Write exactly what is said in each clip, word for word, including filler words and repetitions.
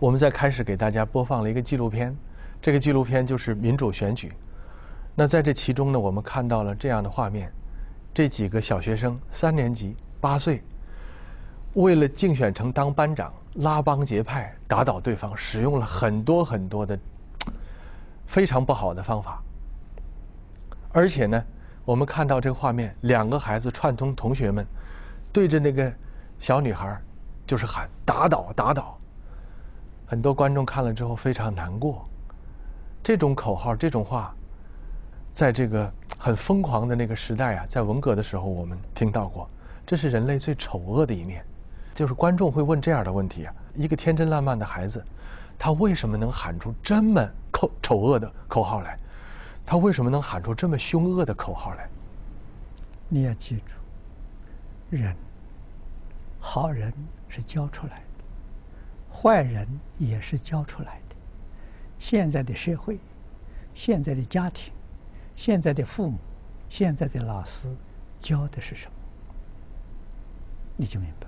我们在开始给大家播放了一个纪录片，这个纪录片就是民主选举。那在这其中呢，我们看到了这样的画面：这几个小学生，三年级，八岁，为了竞选成当班长，拉帮结派，打倒对方，使用了很多很多的非常不好的方法。而且呢，我们看到这个画面，两个孩子串通同学们，对着那个小女孩，就是喊“打倒，打倒”。很多观众看了之后非常难过。这种口号，这种话，在这个很疯狂的那个时代啊，在文革的时候我们听到过。这是人类最丑恶的一面。就是观众会问这样的问题啊：一个天真烂漫的孩子，他为什么能喊出这么丑丑恶的口号来？他为什么能喊出这么凶恶的口号来？ 你要记住，人，好人是教出来的，坏人也是教出来的。现在的社会，现在的家庭，现在的父母，现在的老师，教的是什么？你就明白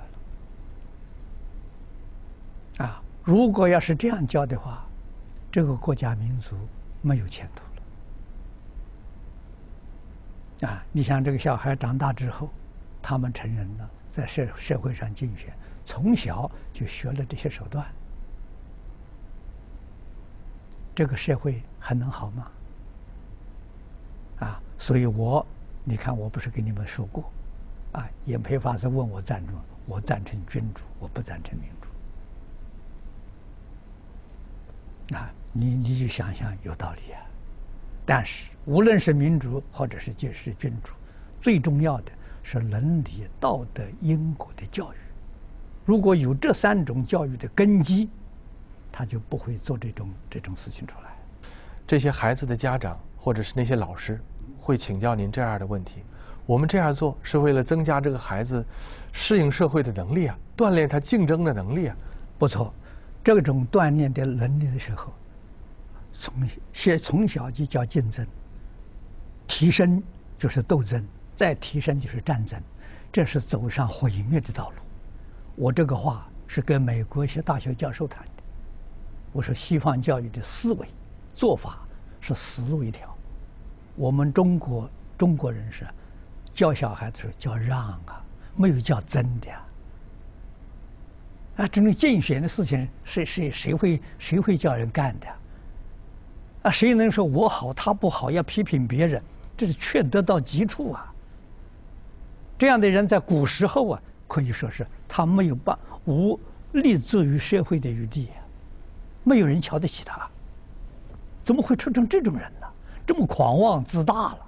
了。啊，如果要是这样教的话，这个国家民族没有前途了。啊，你像这个小孩长大之后，他们成人了，在社社会上竞选，从小就学了这些手段，这个社会还能好吗？啊，所以我，你看，我不是跟你们说过，啊，演培法师问我赞成，我赞成君主，我不赞成民主。啊，你你就想想有道理啊。但是无论是民主或者是就是君主，最重要的是伦理、道德、因果的教育。如果有这三种教育的根基，他就不会做这种这种事情出来。 这些孩子的家长或者是那些老师会请教您这样的问题：我们这样做是为了增加这个孩子适应社会的能力啊，锻炼他竞争的能力啊。 不错，这种锻炼的能力的时候，从先从小就叫竞争，提升就是斗争，再提升就是战争，这是走上毁灭的道路。我这个话是跟美国一些大学教授谈的，我说西方教育的思维做法是死路一条，我们中国中国人是教小孩子时候叫让啊，没有叫真的啊。啊，这种竞选的事情，谁谁谁会谁会叫人干的？啊，谁能说我好他不好，要批评别人，这是劝得到极处啊。这样的人在古时候啊，可以说是他没有办无立足于社会的余地，没有人瞧得起他。怎么会出成这种人呢？这么狂妄自大了。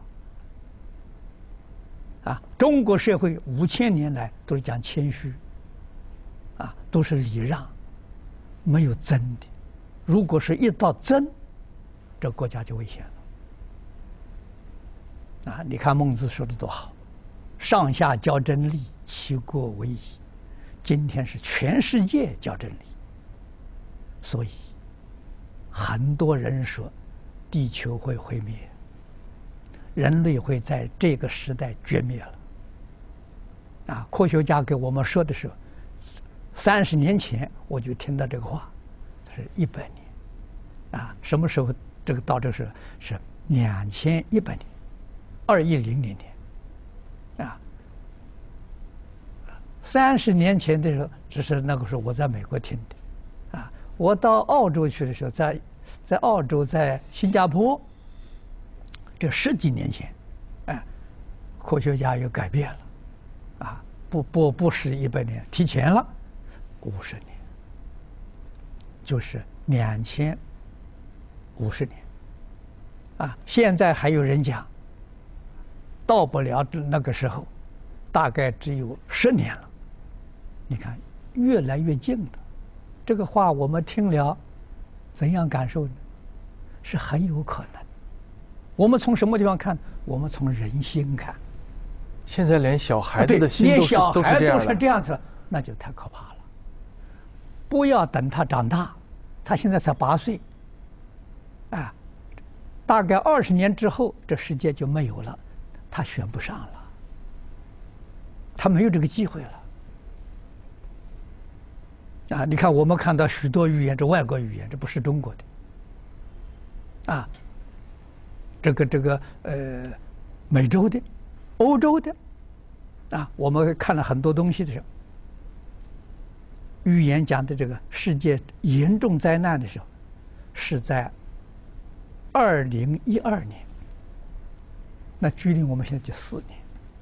啊，中国社会五千年来都是讲谦虚，啊，都是礼让，没有争的。如果是一到争，这国家就危险了。啊，你看孟子说的多好，上下较真理，其国为夷。今天是全世界较真理，所以很多人说地球会毁灭，人类会在这个时代绝灭了。啊，科学家给我们说的时候，三十年前我就听到这个话，是一百年。啊，什么时候这个到这是是两千一百年，二一零零年。啊，三十年前的时候，只是那个时候我在美国听的。啊，我到澳洲去的时候，在在澳洲，在新加坡，这十几年前，哎，科学家又改变了。啊，不不不是一百年，提前了五十年，就是两千五十年。啊，现在还有人讲，到不了那个时候，大概只有十年了。你看，越来越近了。这个话我们听了，怎样感受呢？是很有可能。我们从什么地方看？我们从人心看。 现在连小孩子的心连都是小孩都是这样的。 这样子，那就太可怕了。不要等他长大，他现在才八岁，啊，大概二十年之后，这世界就没有了，他选不上了，他没有这个机会了。 啊，你看我们看到许多语言，这外国语言，这不是中国的，啊，这个这个呃，美洲的、欧洲的，啊，我们看了很多东西的时候，语言讲的这个世界严重灾难的时候，是在二零一二年，那距离我们现在就四年，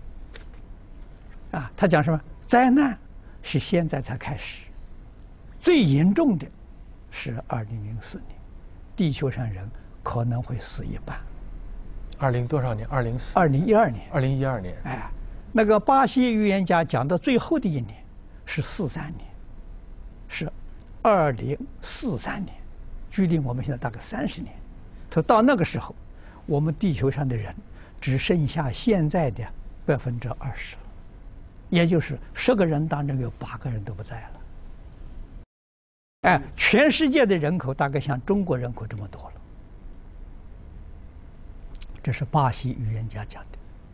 啊，他讲什么？灾难是现在才开始。最严重的是二零零四年，地球上人可能会死一半。 二零多少年？二零四。 二零一二年。 二零一二年。 哎，那个巴西预言家讲到最后的一年是四三年，是二零四三年，距离我们现在大概三十年。他说到那个时候，我们地球上的人只剩下现在的百分之二十了，也就是十个人当中有八个人都不在了。哎，全世界的人口大概像中国人口这么多了，这是巴西预言家讲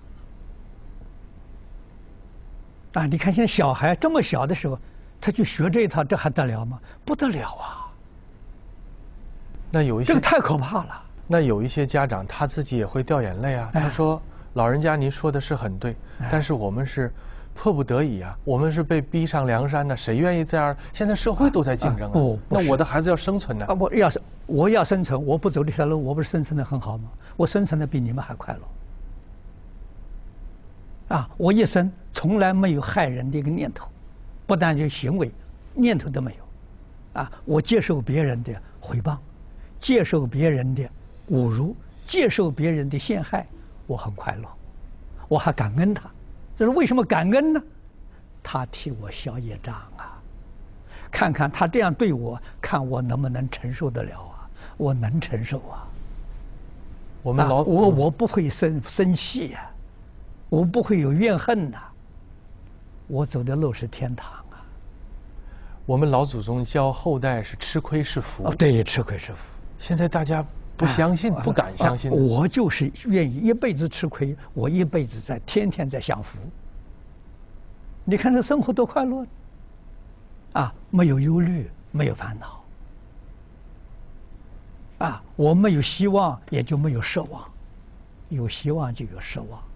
的。啊，你看现在小孩这么小的时候，他去学这一套，这还得了吗？不得了啊！ 那有一些这个太可怕了。 那有一些家长他自己也会掉眼泪啊，他说：“老人家，您说的是很对，但是我们是。”迫不得已啊，我们是被逼上梁山的，谁愿意这样？现在社会都在竞争啊，不，那我的孩子要生存呢。 啊，我要是我要生存，我不走这条路，我不是生存的很好吗？我生存的比你们还快乐。啊，我一生从来没有害人的一个念头，不但就行为，念头都没有。啊，我接受别人的诽谤，接受别人的侮辱，接受别人的陷害，我很快乐，我还感恩他。这是为什么感恩呢？他替我消业障啊！看看他这样对我，看我能不能承受得了啊？我能承受啊！ 我们老、 啊、我我不会生生气呀、啊，我不会有怨恨呐、啊。我走的路是天堂啊！ 我们老祖宗教后代是吃亏是福。 哦，对，吃亏是福。 现在大家不相信，啊、不敢相信、啊。 我就是愿意一辈子吃亏，我一辈子在天天在享福。你看这生活多快乐啊！没有忧虑，没有烦恼啊！我没有希望，也就没有奢望；有希望就有奢望。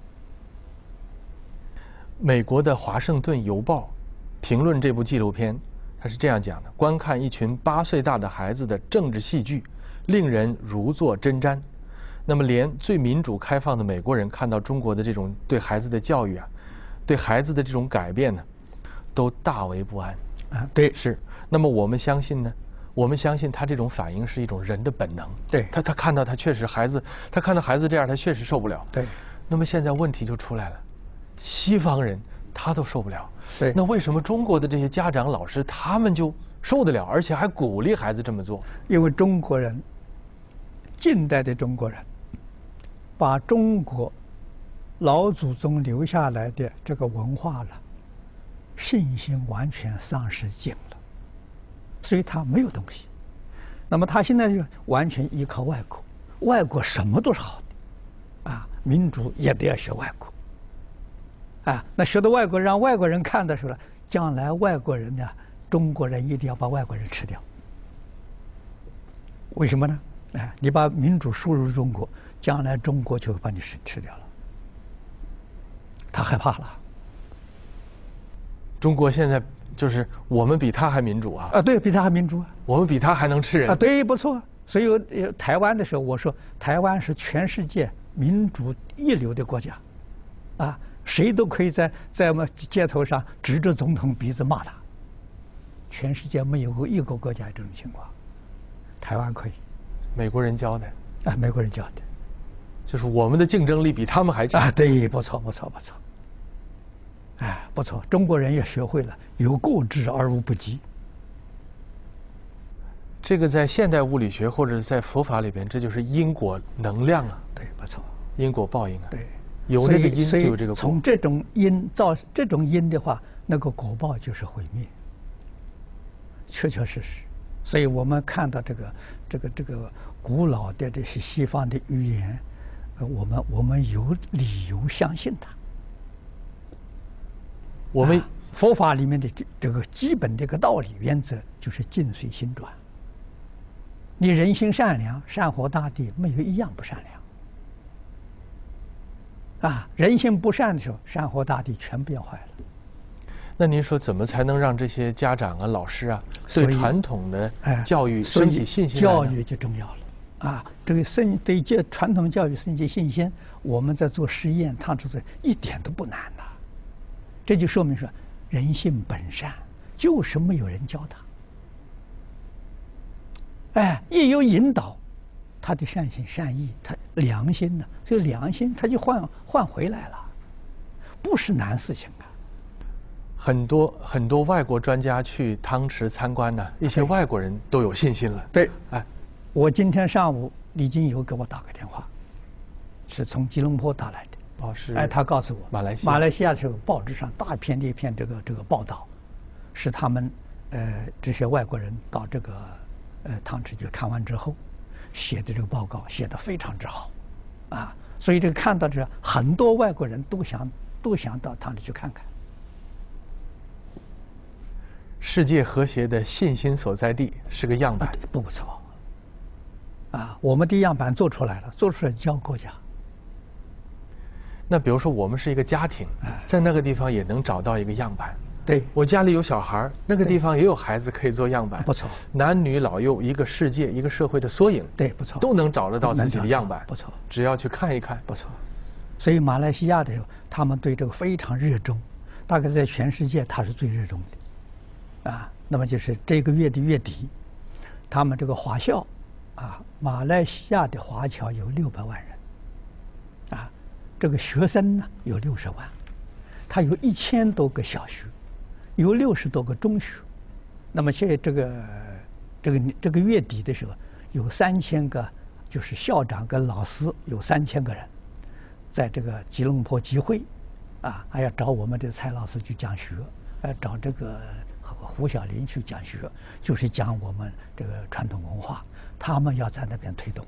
美国的《华盛顿邮报》评论这部纪录片，他是这样讲的：观看一群八岁大的孩子的政治戏剧，令人如坐针毡。那么，连最民主开放的美国人看到中国的这种对孩子的教育啊，对孩子的这种改变呢，都大为不安啊。对， 是。那么我们相信呢？我们相信他这种反应是一种人的本能。 对， 他他看到他确实孩子，他看到孩子这样，他确实受不了。 对。 那么现在问题就出来了，西方人他都受不了。 对。 那为什么中国的这些家长、老师他们就受得了，而且还鼓励孩子这么做？ 因为中国人，近代的中国人，把中国老祖宗留下来的这个文化了，信心完全丧失尽了，所以他没有东西。那么他现在就完全依靠外国，外国什么都是好的，啊，民主也得要学外国，啊，那学的外国让外国人看的时候，将来外国人呢，中国人一定要把外国人吃掉。为什么呢？哎，你把民主输入中国，将来中国就会把你吃吃掉了。他害怕了。 中国现在就是我们比他还民主啊！ 啊，对比他还民主啊！ 我们比他还能吃人啊！对，不错。所以台湾的时候，我说台湾是全世界民主一流的国家，啊，谁都可以在在我们街头上指着总统鼻子骂他。全世界没有过一个国家有这种情况，台湾可以。 美国人教的啊，美国人教的， 就是我们的竞争力比他们还强啊！对，不错，不错，不错。哎，不错，中国人也学会了有过之而无不及。 这个在现代物理学或者在佛法里边，这就是因果能量啊。 对，不错。 因果报应啊。 对， 有那个因就有这个果。 从这种因造这种因的话，那个果报就是毁灭。确确实实，所以我们看到这个这个这个古老的这些西方的预言，呃，我们我们有理由相信它。 我们、啊、 佛法里面的这这个基本的一个道理原则就是境随心转。你人心善良，山河大地没有一样不善良。啊，人心不善的时候，山河大地全变坏了。 那您说怎么才能让这些家长啊、老师啊对传统的教育升起信心？ 教育就重要了。啊，这个升对教传统教育升起信心，我们在做实验，汤池子一点都不难呐。这就说明说，人性本善，就是没有人教他。哎，一有引导，他的善心善意，他良心呢，这个良心他就换换回来了，不是难事情啊。 很多很多外国专家去汤池参观呢，一些外国人都有信心了。 对， 哎， 我今天上午李金友给我打个电话，是从吉隆坡打来的。 哦，是。 哎，他告诉我， 马来西亚马来西亚的时候，报纸上大片的一片这个这个报道，是他们呃这些外国人到这个呃汤池去看完之后写的这个报告，写得非常之好，啊，所以这个看到这很多外国人都想都想到汤池去看看。 世界和谐的信心所在地是个样板， 不不错。啊，我们的样板做出来了，做出来教国家。 那比如说，我们是一个家庭，在那个地方也能找到一个样板。 对， 我家里有小孩，那个地方也有孩子可以做样板。 不错， 男女老幼，一个世界，一个社会的缩影。 对，不错， 都能找得到自己的样板。 不错， 只要去看一看。 不错，所以马来西亚的时候，他们对这个非常热衷，大概在全世界他是最热衷的。啊，那么就是这个月的月底，他们这个华校，啊，马来西亚的华侨有六百万人，啊，这个学生呢有六十万，他有一千多个小学，有六十多个中学，那么现在这个这个这个月底的时候，有三千个，就是校长跟老师有三千个人，在这个吉隆坡集会，啊，还要找我们的蔡老师去讲学，还要找这个胡小林去讲学，就是讲我们这个传统文化，他们要在那边推动。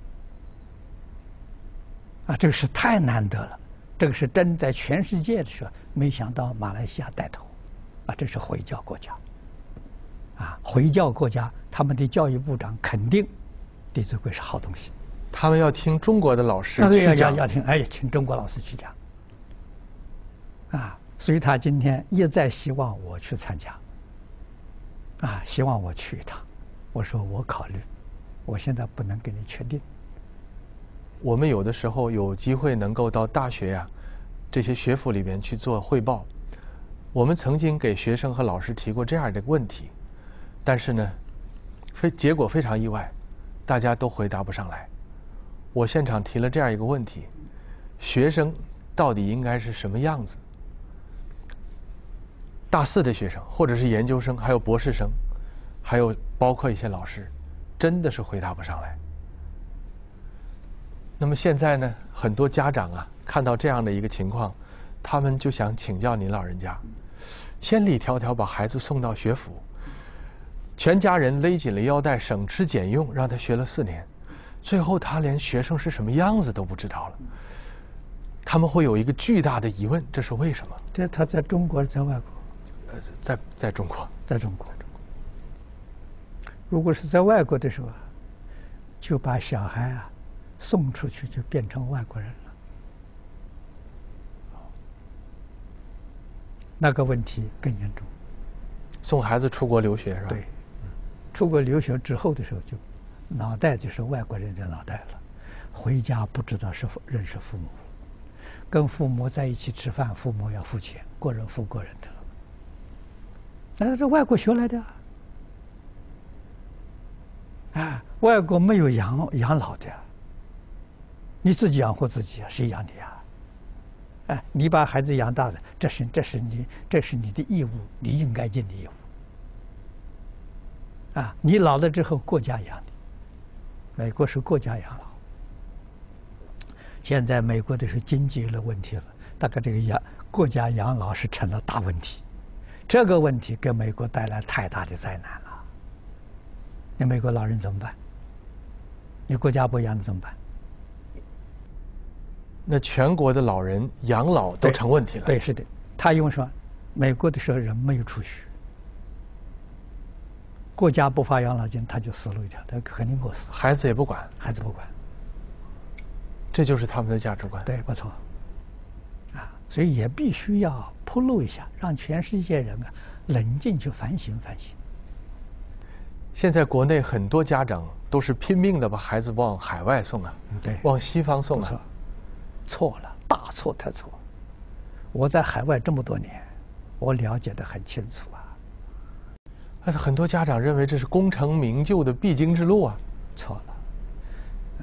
啊，这个是太难得了，这个是真在全世界的时候，没想到马来西亚带头，啊，这是回教国家，啊，回教国家他们的教育部长肯定《弟子规》是好东西， 他们要听中国的老师去要讲， 要听，哎，请中国老师去讲，啊，所以他今天一再希望我去参加，啊，希望我去一趟，我说我考虑，我现在不能给你确定。 我们有的时候有机会能够到大学呀、啊，这些学府里边去做汇报。我们曾经给学生和老师提过这样的问题，但是呢，非结果非常意外，大家都回答不上来。我现场提了这样一个问题：学生到底应该是什么样子？大四的学生，或者是研究生，还有博士生，还有包括一些老师，真的是回答不上来。那么现在呢，很多家长啊，看到这样的一个情况，他们就想请教您老人家，千里迢迢把孩子送到学府，全家人勒紧了腰带，省吃俭用，让他学了四年，最后他连学生是什么样子都不知道了。他们会有一个巨大的疑问，这是为什么？ 这他在中国，在外国？ 呃，在在中国， 在中国。如果是在外国的时候，就把小孩啊送出去，就变成外国人了。那个问题更严重。 送孩子出国留学是吧？ 对，出国留学之后的时候，就脑袋就是外国人的脑袋了，回家不知道是否认识父母了，跟父母在一起吃饭，父母要付钱，个人付个人的了。那是外国学来的，啊，外国没有养养老的，你自己养活自己啊，谁养你啊？哎，你把孩子养大了，这是这是你这是你的义务，你应该尽的义务。啊，你老了之后，国家养你。美国是国家养老，现在美国的是经济的问题了，大概这个养国家养老是成了大问题。这个问题给美国带来太大的灾难了。那美国老人怎么办？你国家不养怎么办？ 那全国的老人养老都成问题了。 对，是的。他因为说， 美国的时候人没有储蓄，国家不发养老金，他就死路一条，他肯定饿死。 孩子也不管， 孩子不管， 这就是他们的价值观。 对，不错。啊，所以也必须要铺路一下，让全世界人啊冷静去反省反省。 现在国内很多家长都是拼命的把孩子往海外送啊， 对， 往西方送啊， 错，错了，大错特错。我在海外这么多年，我了解得很清楚啊。 但是很多家长认为这是功成名就的必经之路啊， 错了，嗯，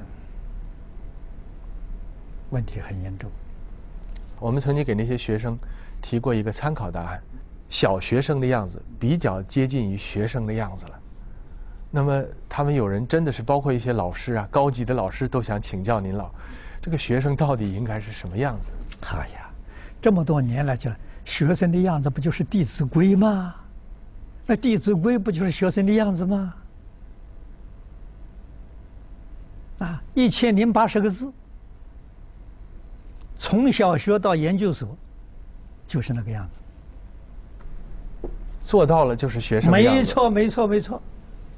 问题很严重。 我们曾经给那些学生提过一个参考答案，小学生的样子比较接近于学生的样子了。那么他们有人真的是包括一些老师啊，高级的老师都想请教您老，这个学生到底应该是什么样子？ 哎呀，这么多年来讲，学生的样子不就是《弟子规》吗？那《弟子规》不就是学生的样子吗？啊，一千零八十个字，从小学到研究所，就是那个样子。 做到了就是学生的样子。 没错，没错，没错。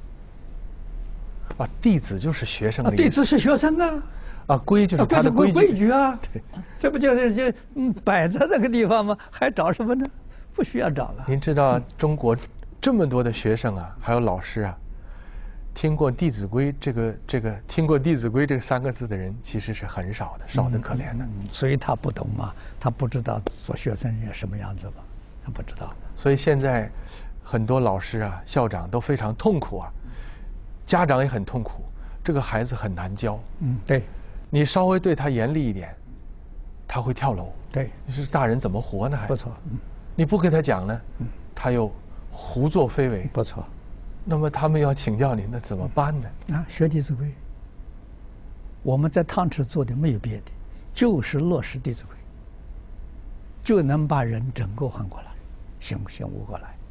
啊，弟子就是学生的意思。 弟子是学生啊。 啊，规就是他的规矩。 规矩啊， 对， 这不就是就嗯摆在那个地方吗？还找什么呢？不需要找了。 您知道中国这么多的学生啊，还有老师啊，听过《弟子规》这个这个听过《弟子规》这三个字的人其实是很少的，少得可怜的。 嗯嗯、所以他不懂嘛，他不知道做学生是什么样子嘛，他不知道。 所以现在很多老师啊、校长都非常痛苦啊，家长也很痛苦，这个孩子很难教。 嗯，对。 你稍微对他严厉一点，他会跳楼。 对， 你是大人怎么活呢？还不错。嗯， 你不跟他讲呢， 嗯， 他又胡作非为。 不错。 那么他们要请教您，那怎么办呢？ 啊，学《弟子规》，我们在汤池做的没有别的，就是落实《弟子规》，就能把人整个换过来，醒醒悟过来。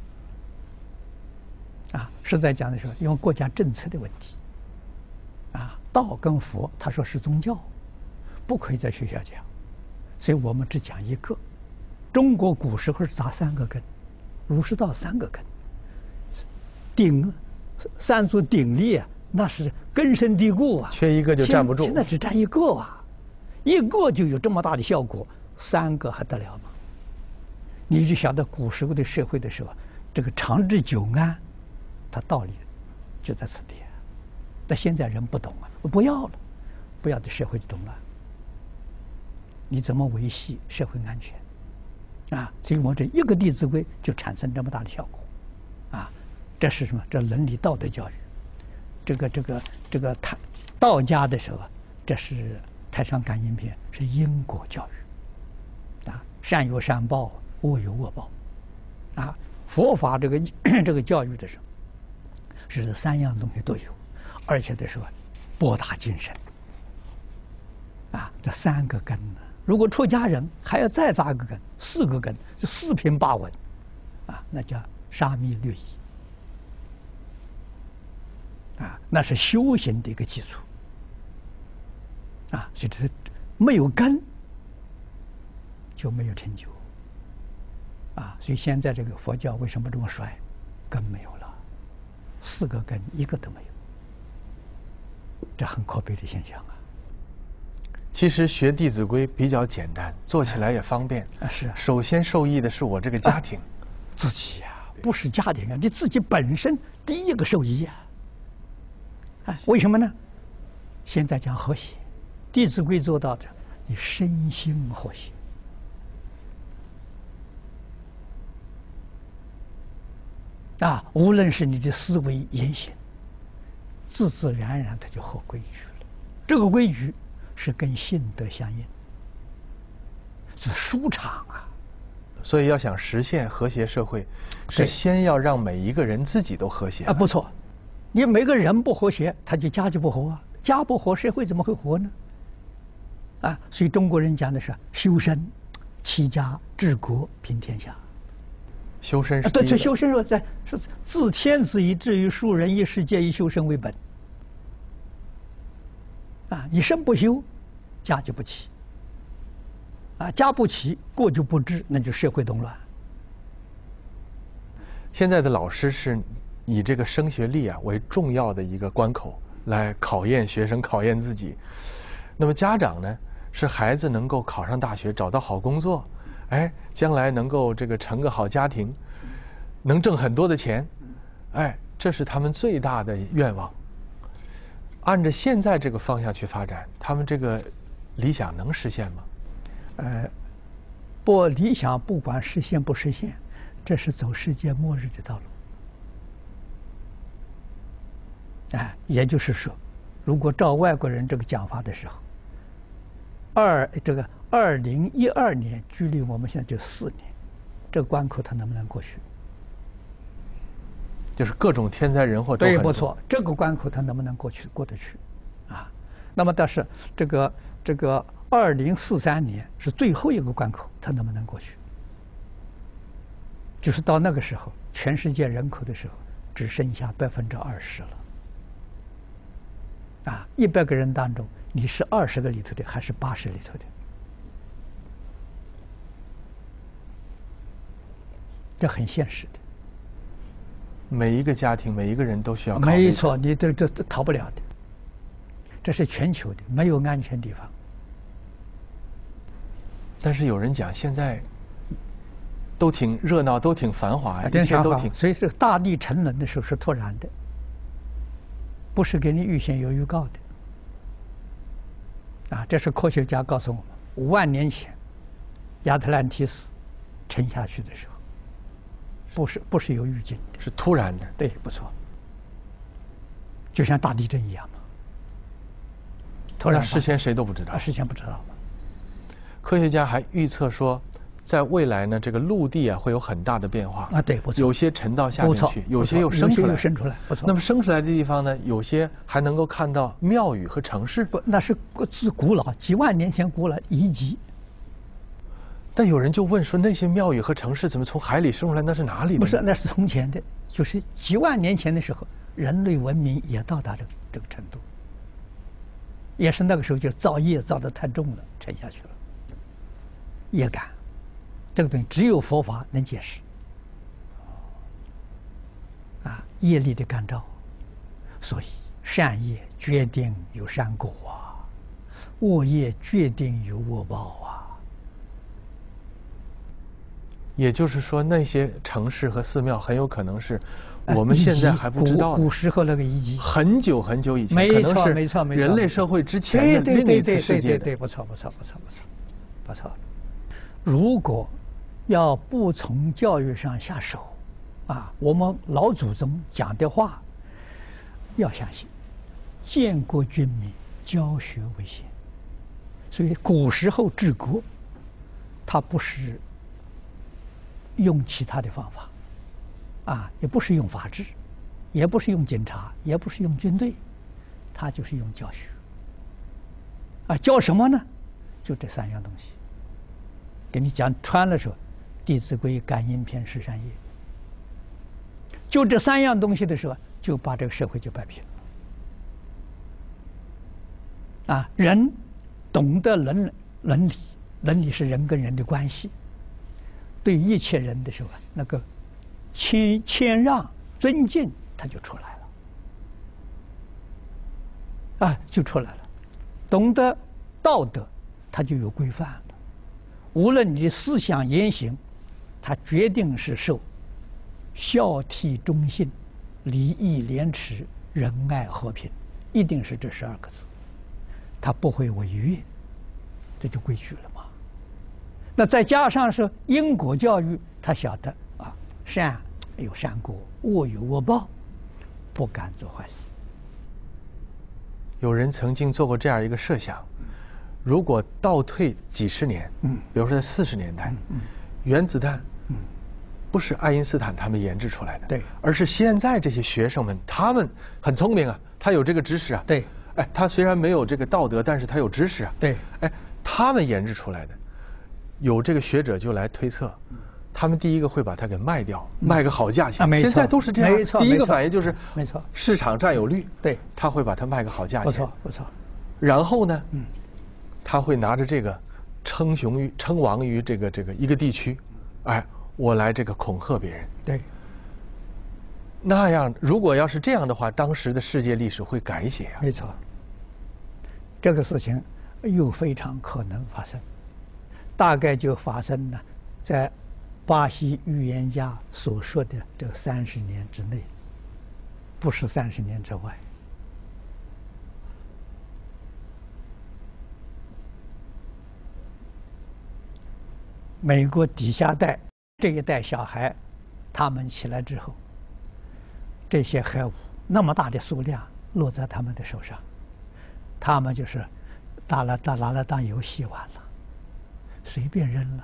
啊，是在讲的时候，因为国家政策的问题。啊，道跟佛，他说是宗教，不可以在学校讲，所以我们只讲一个。中国古时候是扎三个根，儒释道三个根，鼎三足鼎立啊，那是根深蒂固啊， 缺一个就站不住。 现在只占一个啊，一个就有这么大的效果，三个还得了吗？你就晓得古时候的社会的时候，这个长治久安，它道理就在此地。但现在人不懂啊，我不要了，不要的社会就动乱。你怎么维系社会安全？啊，所以我这一个《弟子规》就产生这么大的效果，啊，这是什么？这伦理道德教育。这个这个这个太道家的时候，这是《太上感应篇》，是因果教育，啊，善有善报，恶有恶报，啊，佛法这个这个教育的时候，是三样东西都有。而且的时候，博大精深，啊，这三个根呢，如果出家人还要再扎个根，四个根，就四平八稳，啊，那叫沙弥律仪，啊，那是修行的一个基础，啊，所以这是没有根就没有成就，啊，所以现在这个佛教为什么这么衰？根没有了，四个根一个都没有。这很可悲的现象啊！ 其实学《弟子规》比较简单，做起来也方便。 啊，是啊。 首先受益的是我这个家庭， 啊、自己呀、啊，不是家庭啊，你自己本身第一个受益呀、啊。啊，为什么呢？现在讲和谐，《弟子规》做到的，你身心和谐。啊，无论是你的思维言行。自自然然，它就合规矩了。这个规矩是跟性德相应，是舒畅啊。 所以要想实现和谐社会，是先要让每一个人自己都和谐啊。不错，你每个人不和谐，他就家就不和啊，家不和，社会怎么会和呢？啊，所以中国人讲的是修身、齐家、治国、平天下。 修身是、 啊、对，这修身说在是自天子以至于庶人，以世界以修身为本。啊，你身不修，家就不齐。啊，家不齐，国就不治，那就社会动乱。 现在的老师是以这个升学率啊为重要的一个关口来考验学生、考验自己。那么家长呢，是孩子能够考上大学、找到好工作，哎，将来能够这个成个好家庭，能挣很多的钱，哎，这是他们最大的愿望。按照现在这个方向去发展，他们这个理想能实现吗？ 呃，不，理想不管实现不实现，这是走世界末日的道路。哎，也就是说，如果照外国人这个讲法的时候，二这个二零一二年距离我们现在就四年，这个关口它能不能过去？ 就是各种天灾人祸都很多。 对，不错，这个关口它能不能过去过得去？啊，那么但是这个这个二零四三年是最后一个关口，它能不能过去？就是到那个时候，全世界人口的时候，只剩下百分之二十了。啊，一百个人当中，你是二十个里头的，还是八十里头的？这很现实的。 每一个家庭，每一个人都需要考虑。 没错，你这这这逃不了的。这是全球的，没有安全地方。 但是有人讲，现在都挺热闹，都挺繁华，一切都挺。 所以，这个大地沉沦的时候是突然的，不是给你预先有预告的。啊，这是科学家告诉我们，五万年前亚特兰蒂斯沉下去的时候，不是不是有预警的， 是突然的。 对，不错，就像大地震一样嘛。突然， 事先谁都不知道。 啊，事先不知道。 科学家还预测说，在未来呢，这个陆地啊会有很大的变化啊，对，不错， 有些沉到下面去，有些又生出来， 生出来，不错。 那么生出来的地方呢，有些还能够看到庙宇和城市， 不，那是自古老几万年前古老遗迹。 但有人就问说，那些庙宇和城市怎么从海里生出来？那是哪里的？ 不是，那是从前的，就是几万年前的时候，人类文明也到达这个这个程度，也是那个时候就造业造得太重了，沉下去了。业感，这个东西只有佛法能解释。啊，业力的感召，所以善业决定有善果啊，恶业决定有恶报啊。 也就是说，那些城市和寺庙很有可能是我们现在还不知道的、 古古时候那个遗迹， 很久很久以前， 没错， 可能是没错，没错， 人类社会之前的另一次世界。 对对对，不错，不错，不错，不错，不错。如果要不从教育上下手，啊，我们老祖宗讲的话，要相信，建国军民，教学为先。所以古时候治国，他不是用其他的方法，啊，也不是用法治，也不是用警察，也不是用军队，他就是用教学。啊，教什么呢？就这三样东西。给你讲穿了说，《弟子规》《感应篇》《十善业》，就这三样东西的时候，就把这个社会就摆平了。啊，人懂得伦伦理，伦理是人跟人的关系。对一切人的时候，那个谦谦让、尊敬，他就出来了。啊，就出来了。懂得道德，他就有规范了。无论你的思想言行，它决定是受孝悌忠信、礼义廉耻、仁爱和平，一定是这十二个字，它不会违越，这就规矩了嘛。那再加上是因果教育，他晓得啊，善有善果，恶有恶报，不敢做坏事。 有人曾经做过这样一个设想。如果倒退几十年，嗯，比如说在四十年代，嗯，原子弹，嗯，不是爱因斯坦他们研制出来的， 对， 而是现在这些学生们，他们很聪明啊，他有这个知识啊， 对， 哎，他虽然没有这个道德，但是他有知识啊， 对， 哎，他们研制出来的，有这个学者就来推测，他们第一个会把它给卖掉，嗯、卖个好价钱， 啊、 现在都是这样， 没错， 第一个反应就是没错， 市场占有率， 对， 他会把它卖个好价钱， 不错不错， 然后呢， 嗯。 他会拿着这个称雄于称王于这个这个一个地区，哎，我来这个恐吓别人。 对， 那样，如果要是这样的话，当时的世界历史会改写啊。 没错，这个事情又非常可能发生，大概就发生了在巴西预言家所说的这三十年之内，不是三十年之外。美国底下代这一代小孩，他们起来之后，这些核武那么大的数量落在他们的手上，他们就是打了打拿来当游戏玩了，随便扔了。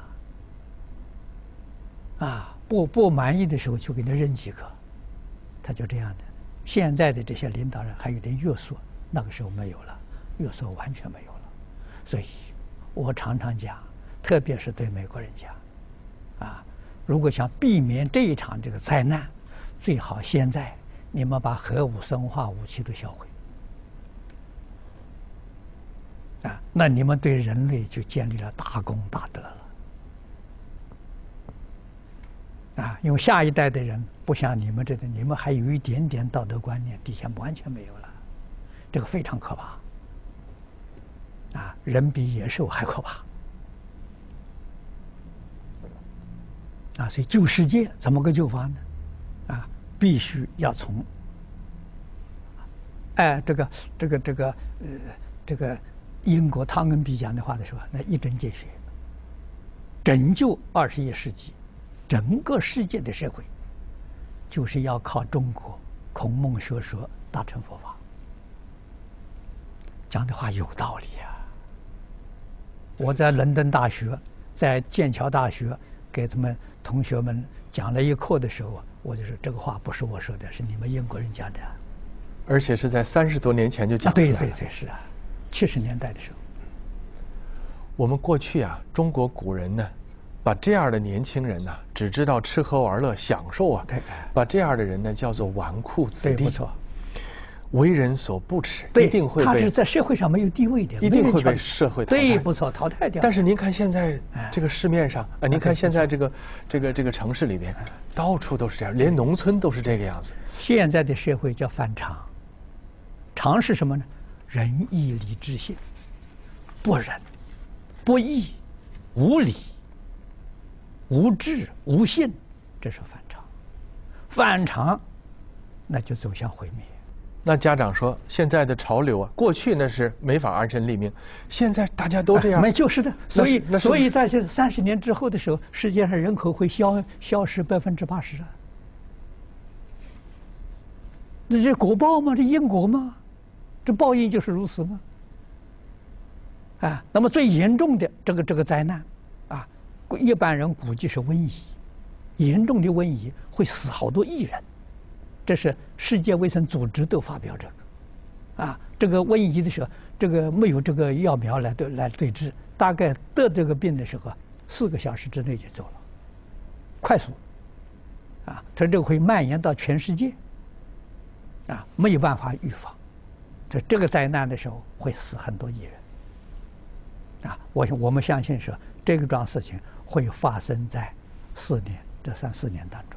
啊，不不满意的时候就给他扔几个，他就这样的。现在的这些领导人还有点约束，那个时候没有了，约束完全没有了。所以，我常常讲，特别是对美国人讲，啊，如果想避免这一场这个灾难，最好现在你们把核武、生化武器都销毁，啊，那你们对人类就建立了大功大德了。啊，因为下一代的人不像你们这个，你们还有一点点道德观念，底下完全没有了，这个非常可怕。啊，人比野兽还可怕。啊，所以救世界怎么个救法呢？啊，必须要从，哎，这个这个这个呃，这个英国汤恩比讲的话的时候，那一针见血，拯救二十一世纪整个世界的社会，就是要靠中国孔孟学说大乘佛法。讲的话有道理啊！我在伦敦大学、在剑桥大学给他们同学们讲了一课的时候，我就说这个话不是我说的，是你们英国人讲的， 而且是在三十多年前就讲出来了。对对对，是啊，七十年代的时候。 我们过去啊，中国古人呢，把这样的年轻人呢、啊，只知道吃喝玩乐、享受啊， 对， 把这样的人呢叫做纨绔子弟。 不错。 为人所不齿，一定会被他是在社会上没有地位的， 一定会被社会淘汰。 对，不错，淘汰掉。 但是您看现在这个市面上啊，您看现在这个这个这个城市里边，到处都是这样，连农村都是这个样子。 现在的社会叫反常，常是什么呢？仁义礼智信，不仁、不义、无礼、无智、无信，这是反常。反常，那就走向毁灭。 那家长说，现在的潮流啊，过去那是没法安身立命，现在大家都这样。 没就是的，所以所以在这三十年之后的时候，世界上人口会消消失百分之八十啊。那这果报吗？这因果吗？这报应就是如此吗？啊，那么最严重的这个这个灾难，啊，一般人估计是瘟疫，严重的瘟疫会死好多亿人。这是世界卫生组织都发表这个，啊，这个瘟疫的时候，这个没有这个疫苗来对来对治，大概得这个病的时候，四个小时之内就走了，快速，啊，它这个会蔓延到全世界，啊，没有办法预防，这这个灾难的时候会死很多亿人，啊，我我们相信说这个桩事情会发生在四年这三四年当中。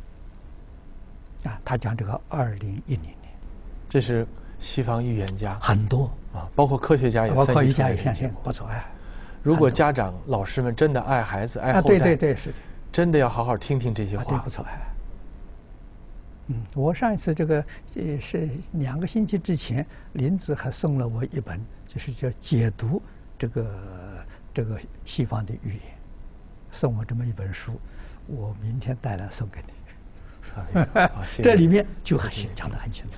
啊，他讲这个二零一零年， 这是西方预言家很多啊，包括科学家也包括科学家家也相信不错哎。 如果家长、老师们真的爱孩子、爱后代， 啊，对对对，是的， 真的要好好听听这些话。 对，不错哎。嗯，我上一次这个呃是两个星期之前，林子还送了我一本，就是叫解读这个这个西方的预言，送我这么一本书，我明天带来送给你。这里面就很讲得很清楚。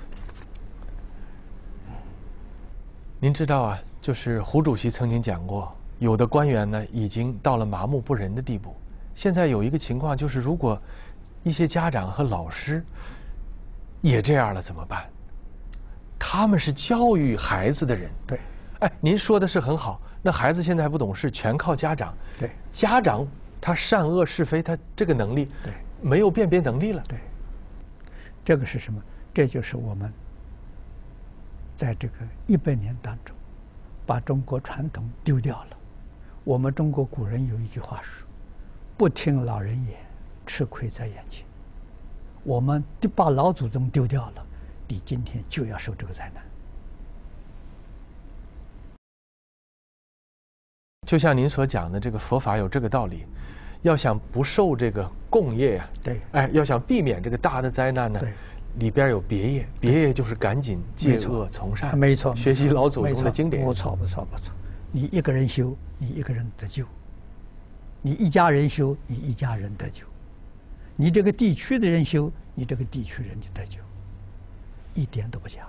您知道啊，就是胡主席曾经讲过，有的官员呢已经到了麻木不仁的地步。现在有一个情况就是，如果一些家长和老师也这样了怎么办？他们是教育孩子的人。 对。 哎，您说的是很好。那孩子现在还不懂事，全靠家长。 对。 家长他善恶是非，他这个能力。 对。 没有辨别能力了。 对，这个是什么？这就是我们在这个一百年当中，把中国传统丢掉了。我们中国古人有一句话说：“不听老人言，吃亏在眼前。” 我们把老祖宗丢掉了，你今天就要受这个灾难。 就像您所讲的，这个佛法有这个道理，要想不受这个共业呀、啊， 对， 哎，要想避免这个大的灾难呢， 对， 里边有别业，别业就是赶紧戒恶从善， 没错， 学习老祖宗的经典， 不错，不错，不错。你一个人修，你一个人得救；你一家人修，你一家人得救；你这个地区的人修，你这个地区人就得救，一点都不假。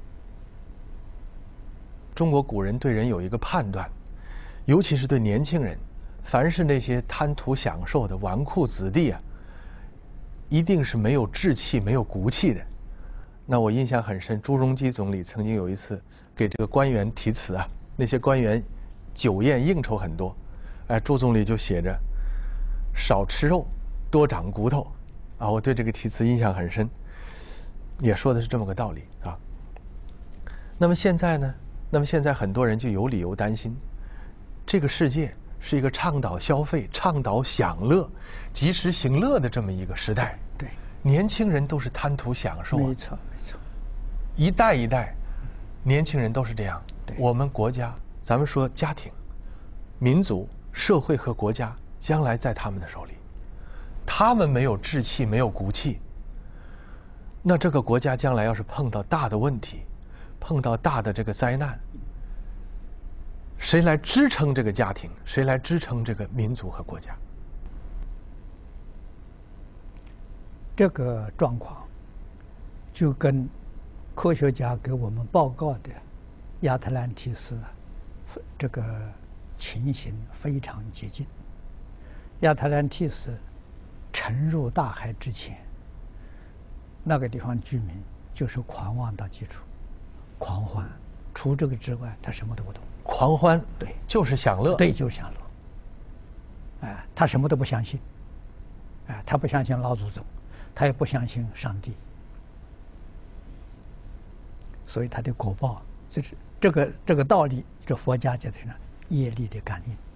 中国古人对人有一个判断，尤其是对年轻人，凡是那些贪图享受的纨绔子弟啊，一定是没有志气、没有骨气的。那我印象很深，朱镕基总理曾经有一次给这个官员题词啊，那些官员酒宴应酬很多，哎，朱总理就写着“少吃肉，多长骨头”，啊，我对这个题词印象很深，也说的是这么个道理啊。那么现在呢？那么现在很多人就有理由担心，这个世界是一个倡导消费、倡导享乐、及时行乐的这么一个时代。 对， 年轻人都是贪图享受、啊， 没错没错， 一代一代年轻人都是这样。我们国家，咱们说家庭、民族、社会和国家，将来在他们的手里，他们没有志气、没有骨气，那这个国家将来要是碰到大的问题，碰到大的这个灾难，谁来支撑这个家庭？谁来支撑这个民族和国家？ 这个状况就跟科学家给我们报告的亚特兰蒂斯这个情形非常接近。亚特兰蒂斯沉入大海之前，那个地方居民就是狂妄到极处，狂欢，除这个之外，他什么都不懂。 狂欢， 对， 就是享乐， 对，就是享乐。哎，他什么都不相信，哎，他不相信老祖宗，他也不相信上帝，所以他的果报，这是这个这个道理，这佛家讲的是业力的感应。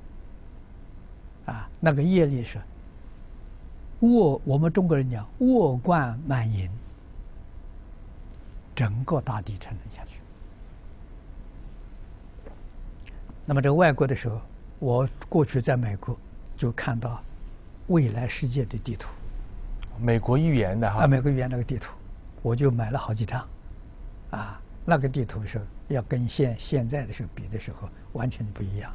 啊，那个业力是恶，我们中国人讲恶贯满盈，整个大地沉沦下去。那么这个外国的时候，我过去在美国就看到未来世界的地图， 美国预言的哈， 啊，美国预言那个地图，我就买了好几张，啊，那个地图是要跟现现在的时候比的时候完全不一样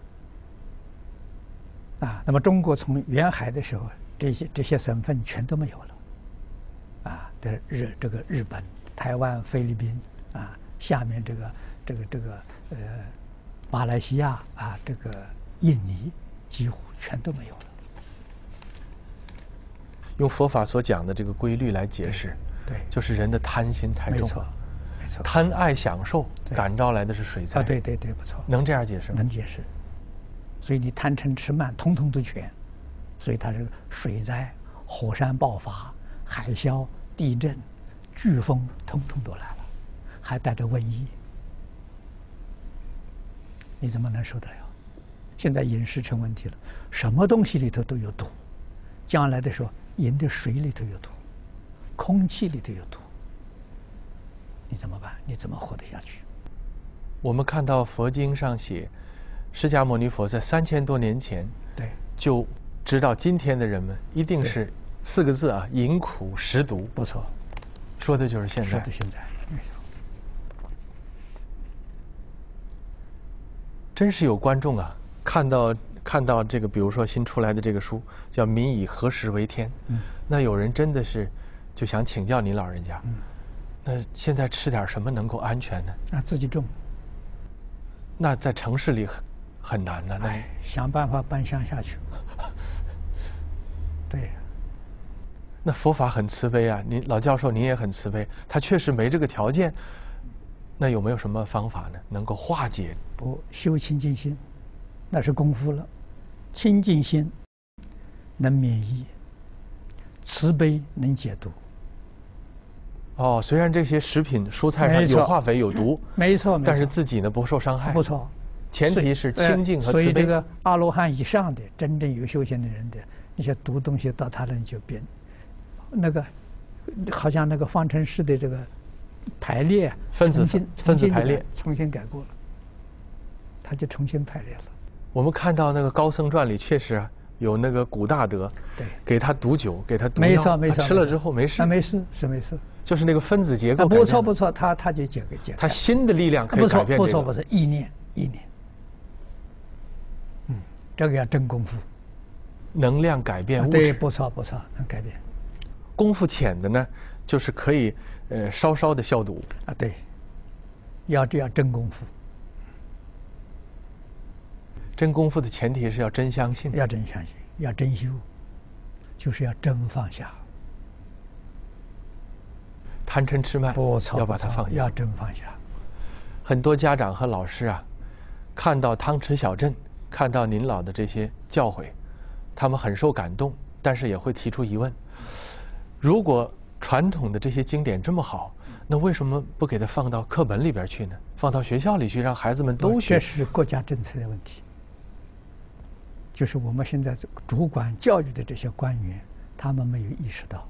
了，啊，那么中国从远海的时候，这些这些省份全都没有了，啊，的日这个日本、台湾、菲律宾啊，下面这个这个这个呃。马来西亚啊，这个印尼几乎全都没有了。 用佛法所讲的这个规律来解释， 对，对就是人的贪心太重， 没错，没错， 贪爱享受感召来的是水灾。 啊，对对对，不错， 能这样解释吗？ 能解释。所以你贪嗔痴慢，通通都全，所以它是水灾、火山爆发、海啸、地震、飓风，通通都来了，还带着瘟疫。你怎么能受得了？现在饮食成问题了，什么东西里头都有毒，将来的时候，饮的水里头有毒，空气里头有毒，你怎么办？你怎么活得下去？ 我们看到佛经上写，释迦牟尼佛在三千多年前， 对， 就知道今天的人们一定是四个字啊：饮苦食毒。 不错， 说的就是现在。 说的现在。 真是有观众啊，看到看到这个，比如说新出来的这个书叫《民以何食为天》，嗯，那有人真的是就想请教您老人家，嗯，那现在吃点什么能够安全呢？ 啊，自己种。 那在城市里很很难呢，那想办法搬乡下去。对。 那佛法很慈悲啊，您老教授您也很慈悲，他确实没这个条件。那有没有什么方法呢？能够化解？ 不修清净心，那是功夫了。清净心能免疫，慈悲能解毒。 哦，虽然这些食品、蔬菜上有化肥、有毒， 没错， 但是自己呢不受伤害。 不错， 前提是清净和慈悲。 所以这个阿罗汉以上的真正有修行的人的那些毒东西到他那里就变那个好像那个方程式的这个排列， 分子分子排列重新改过了，他就重新排列了。 我们看到那个高僧传里确实啊有那个古大德， 对， 给他毒酒，给他毒药， 没错没错， 吃了之后没事， 啊没事是没事， 就是那个分子结构、啊、 不错不错，他他就解给解， 他新的力量可以改变、这个、 不错不错不错，意念意念，嗯，这个要真功夫， 能量改变物质， 对，不错不错，能改变。 功夫浅的呢，就是可以呃稍稍的消毒啊，对，要这要真功夫。 真功夫的前提是要真相信， 要真相信，要真修，就是要真放下。 贪嗔痴慢， 不错， 要把它放下， 要真放下。 很多家长和老师啊，看到汤池小镇，看到您老的这些教诲，他们很受感动，但是也会提出疑问：如果传统的这些经典这么好，那为什么不给它放到课本里边去呢？放到学校里去，让孩子们都学？ 这是国家政策的问题。就是我们现在主管教育的这些官员，他们没有意识到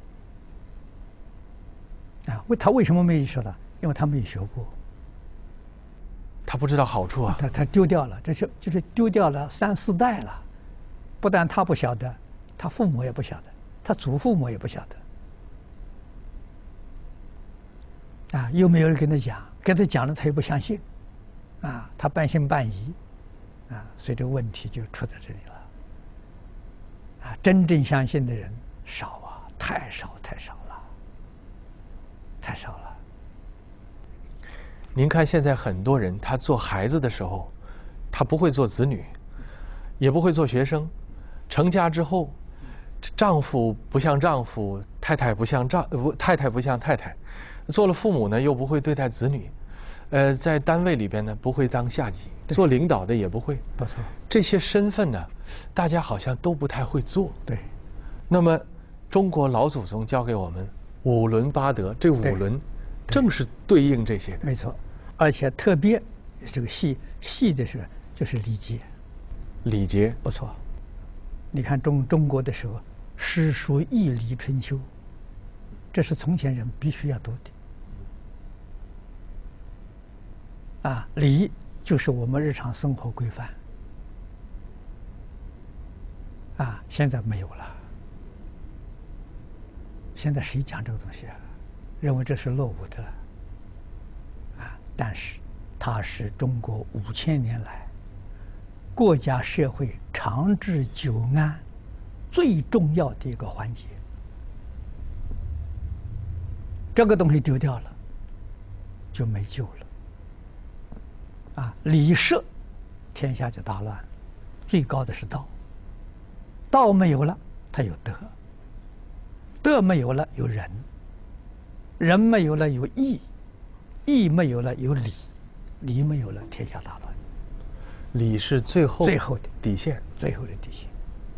啊，为他为什么没意识到？因为他没有学过， 他不知道好处啊， 他他丢掉了，这是就是丢掉了三四代了。不但他不晓得，他父母也不晓得，他祖父母也不晓得啊，又没有人跟他讲，跟他讲了他又不相信啊，他半信半疑啊，所以这个问题就出在这里了。啊，真正相信的人少啊，太少太少了，太少了。 您看现在很多人，他做孩子的时候，他不会做子女，也不会做学生，成家之后，丈夫不像丈夫，太太不像丈不太太不像太太，做了父母呢又不会对待子女，呃，在单位里边呢不会当下级，做领导的也不会， 不错， 这些身份呢，大家好像都不太会做。 对， 那么中国老祖宗教给我们五伦八德，这五伦正是对应这些的。 没错，而且特别这个细细的是就是礼节， 礼节不错。你看中中国的时候，诗书易礼春秋，这是从前人必须要读的。啊，礼就是我们日常生活规范。啊，现在没有了。现在谁讲这个东西啊？认为这是落伍的了。啊，但是它是中国五千年来国家社会长治久安最重要的一个环节。这个东西丢掉了，就没救了。啊，礼乐，天下就大乱了。最高的是道，道没有了，它有德；德没有了，有仁；仁没有了，有义；义没有了，有礼；礼没有了，天下大乱。 礼是最后最后的底线， 最后的底线。